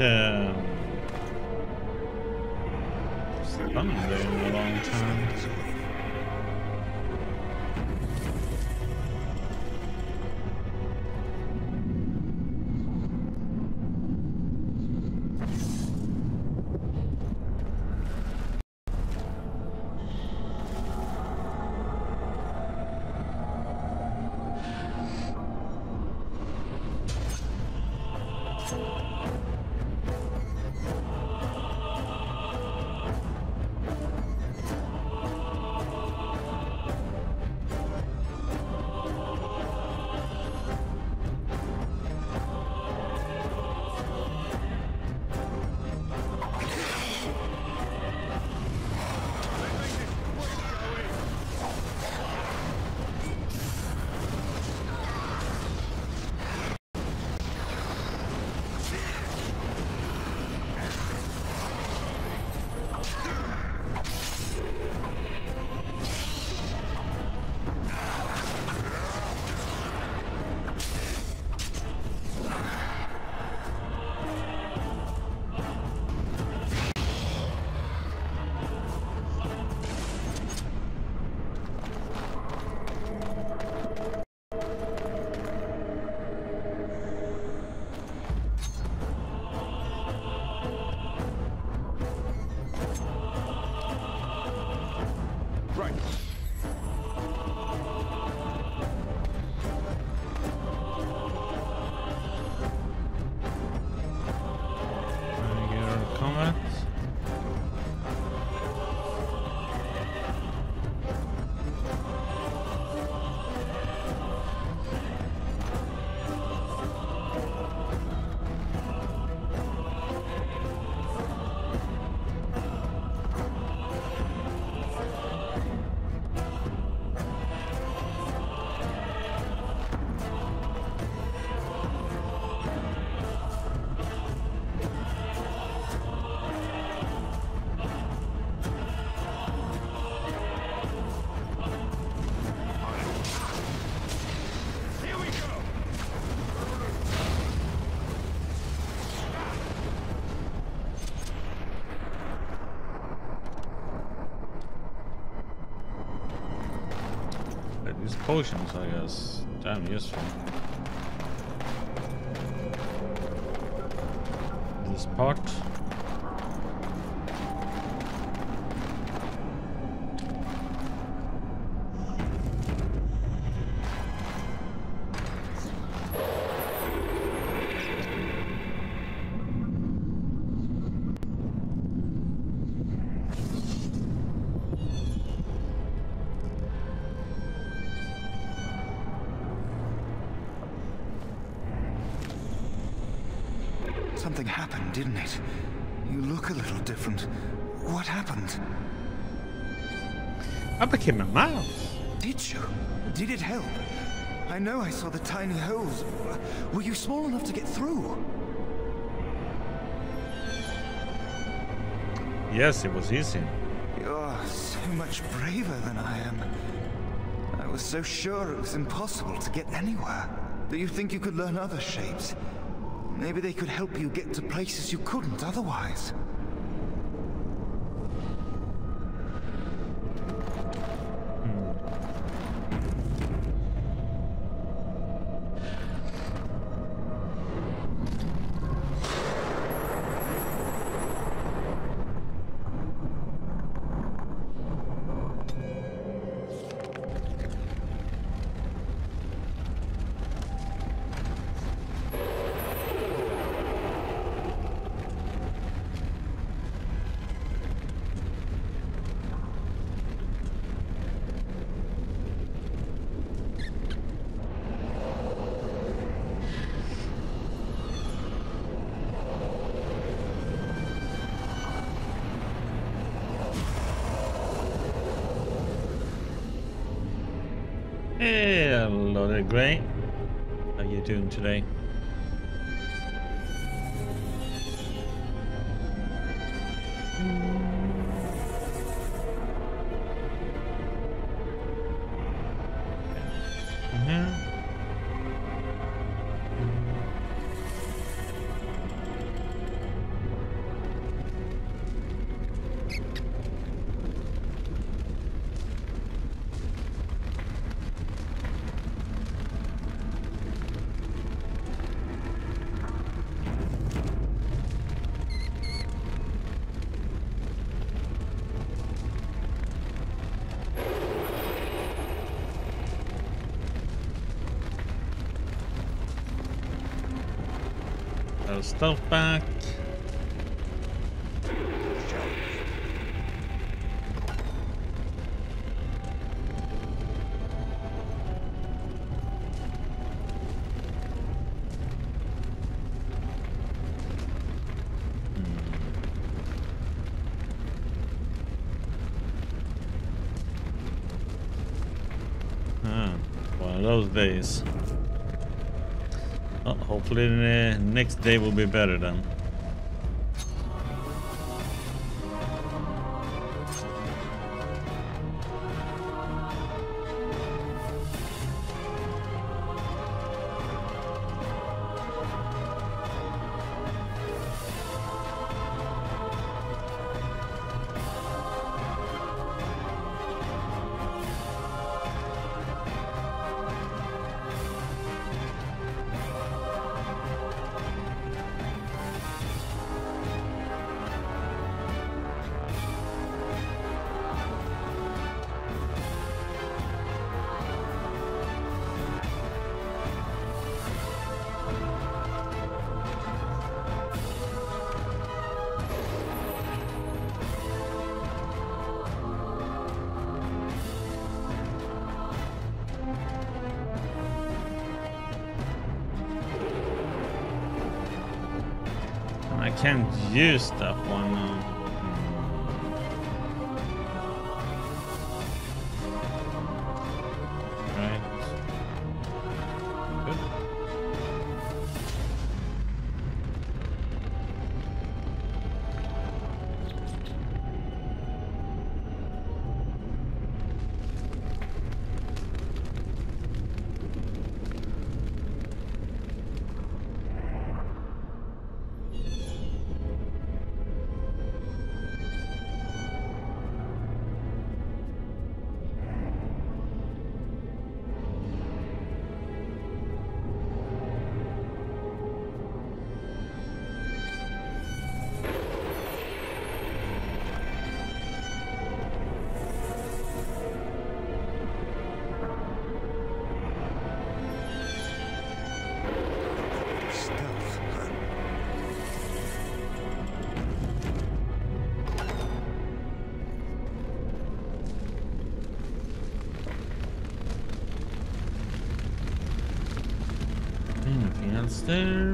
run there in a long time. potions, I guess. Damn useful. This part. Something happened, didn't it? You look a little different. What happened? I became a mouse. Did you? Did it help? I know I saw the tiny holes. Were you small enough to get through? Yes, it was easy. You're so much braver than I am. I was so sure it was impossible to get anywhere. Do you think you could learn other shapes? Maybe they could help you get to places you couldn't otherwise. Hello there, Gray. How you doing today? Stuff back. One of those days. Oh, hopefully the next day will be better then. I can't use that one now. Right. Good. Anything else there?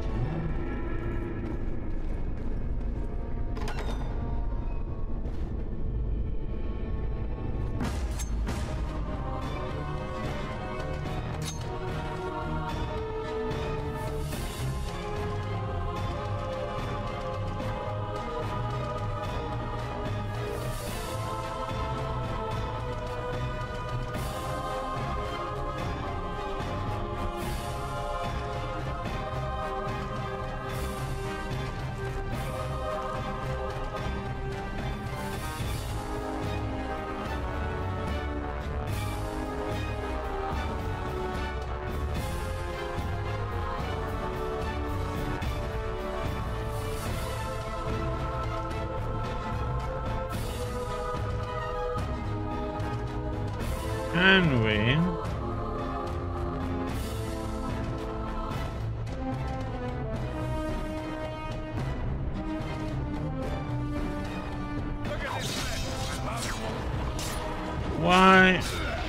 Can we? Why?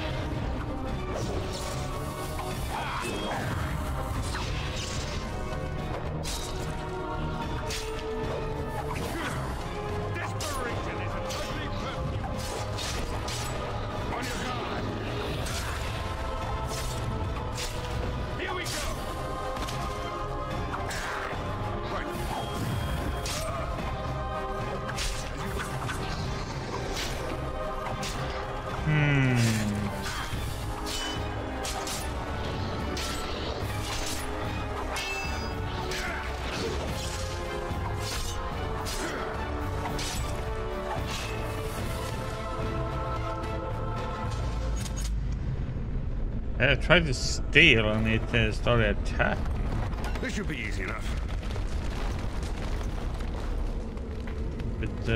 I tried to steal and it started attacking. This should be easy enough. But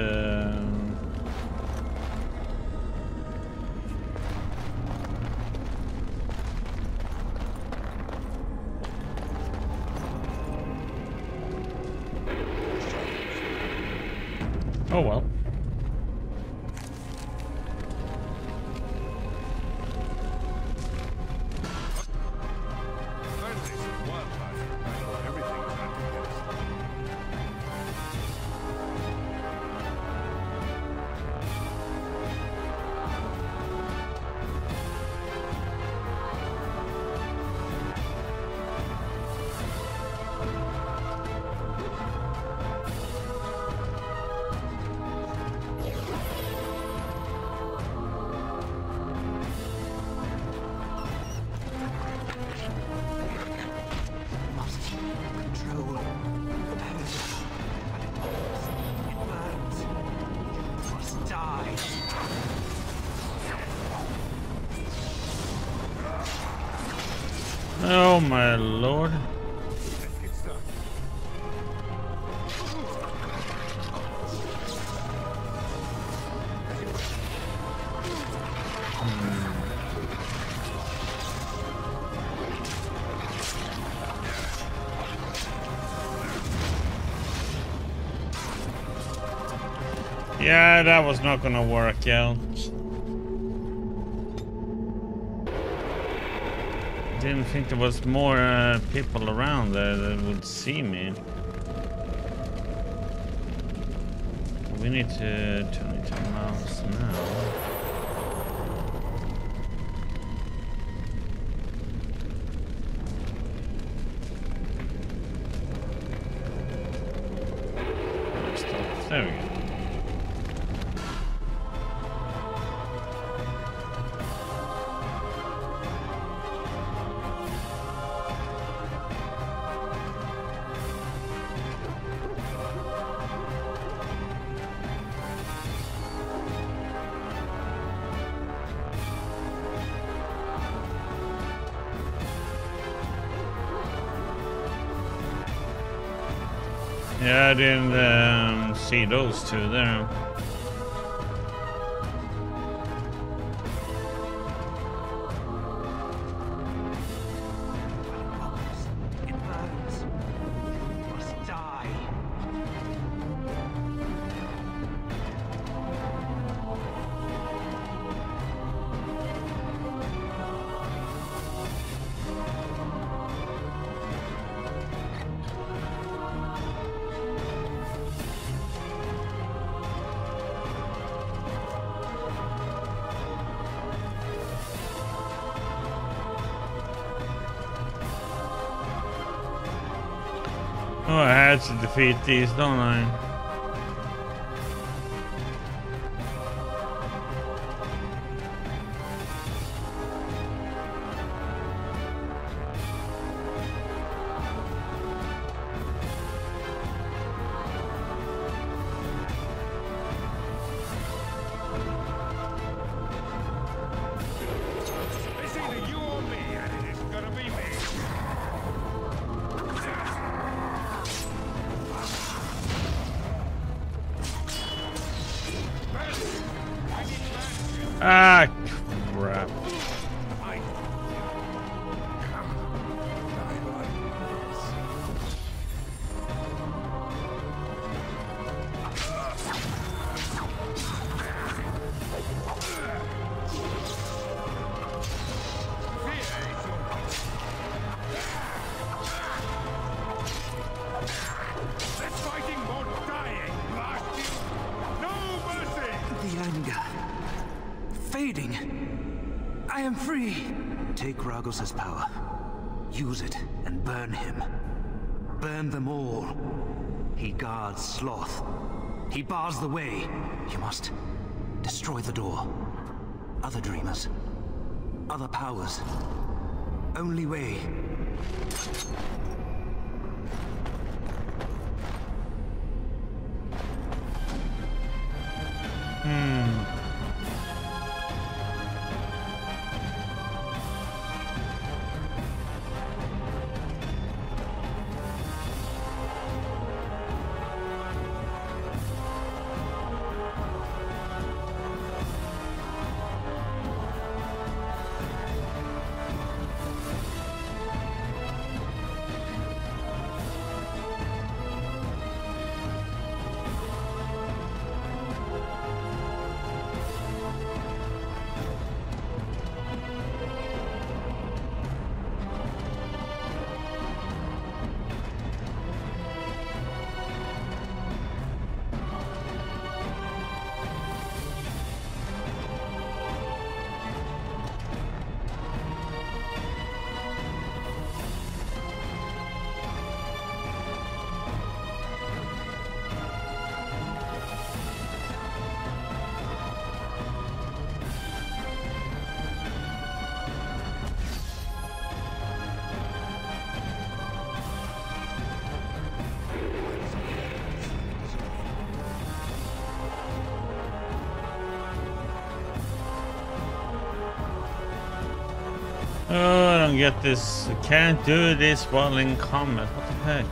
oh well. Oh my lord. Yeah, that was not gonna work out. Didn't think there was more people around there that would see me. We need to turn it to mouse now. Stop. There we go. Yeah, I didn't see those two there. Oh, I had to defeat these, don't I? It's either you or me, and it's gonna be me. Ah, crap. That's fighting more dying, blast you! No mercy! The anger. Fading. I am free. Take Ragos' power. Use it and burn him. Burn them all. He guards Sloth. He bars the way. You must destroy the door. Other dreamers. Other powers. Only way. Oh, I don't get this. I can't do this while in combat. What the heck?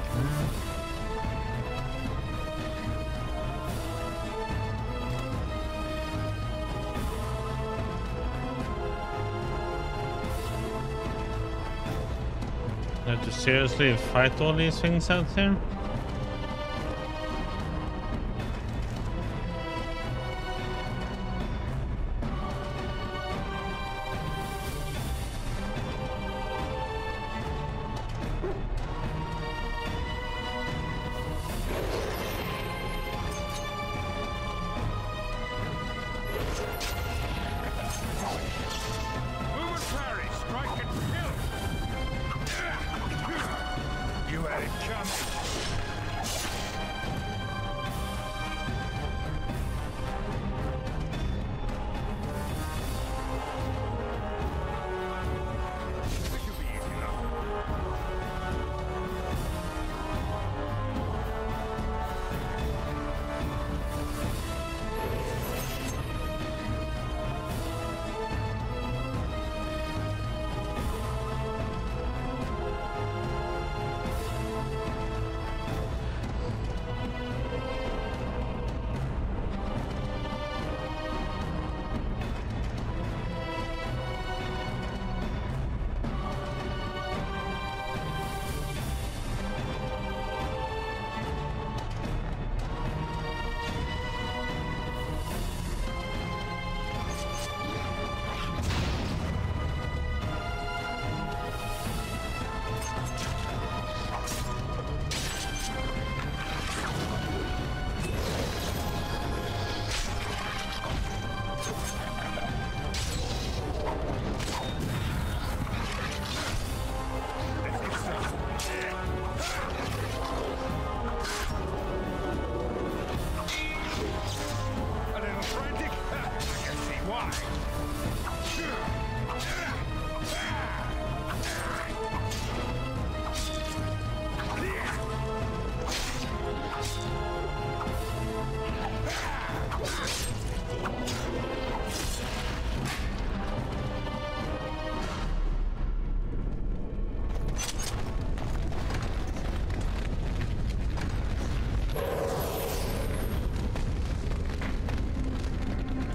I have to seriously fight all these things out there? Move and parry, strike and kill! You had it coming! This should be easy enough.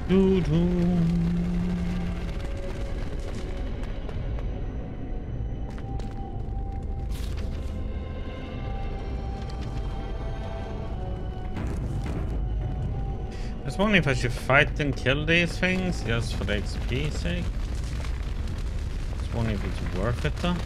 Doo-doo. I was wondering if I should fight and kill these things just for the XP sake. I was wondering if it's worth it though.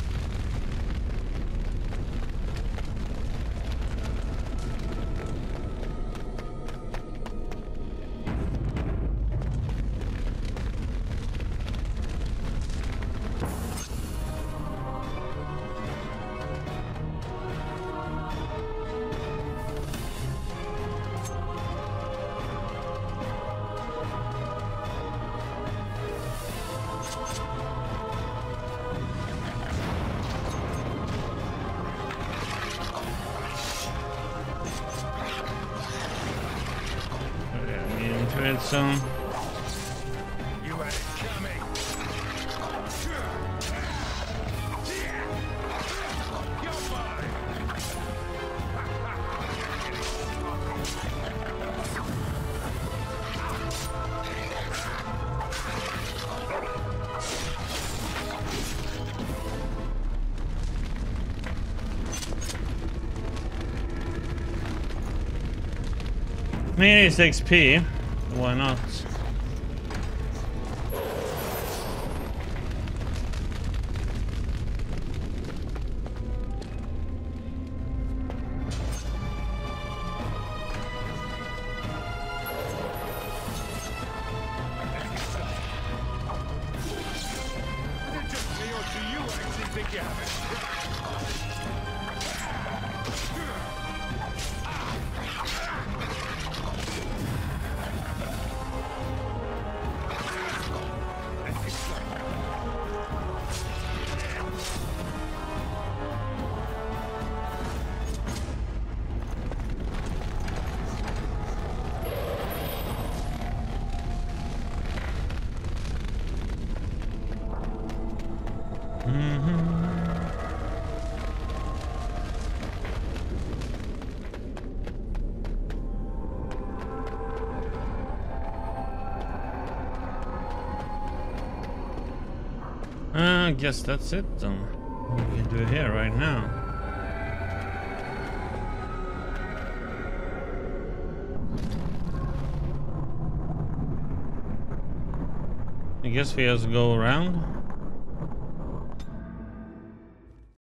Soon. You had it coming. You're mine. Maybe it's XP. Why not? I guess that's it then. What we can do here right now. I guess we just go around.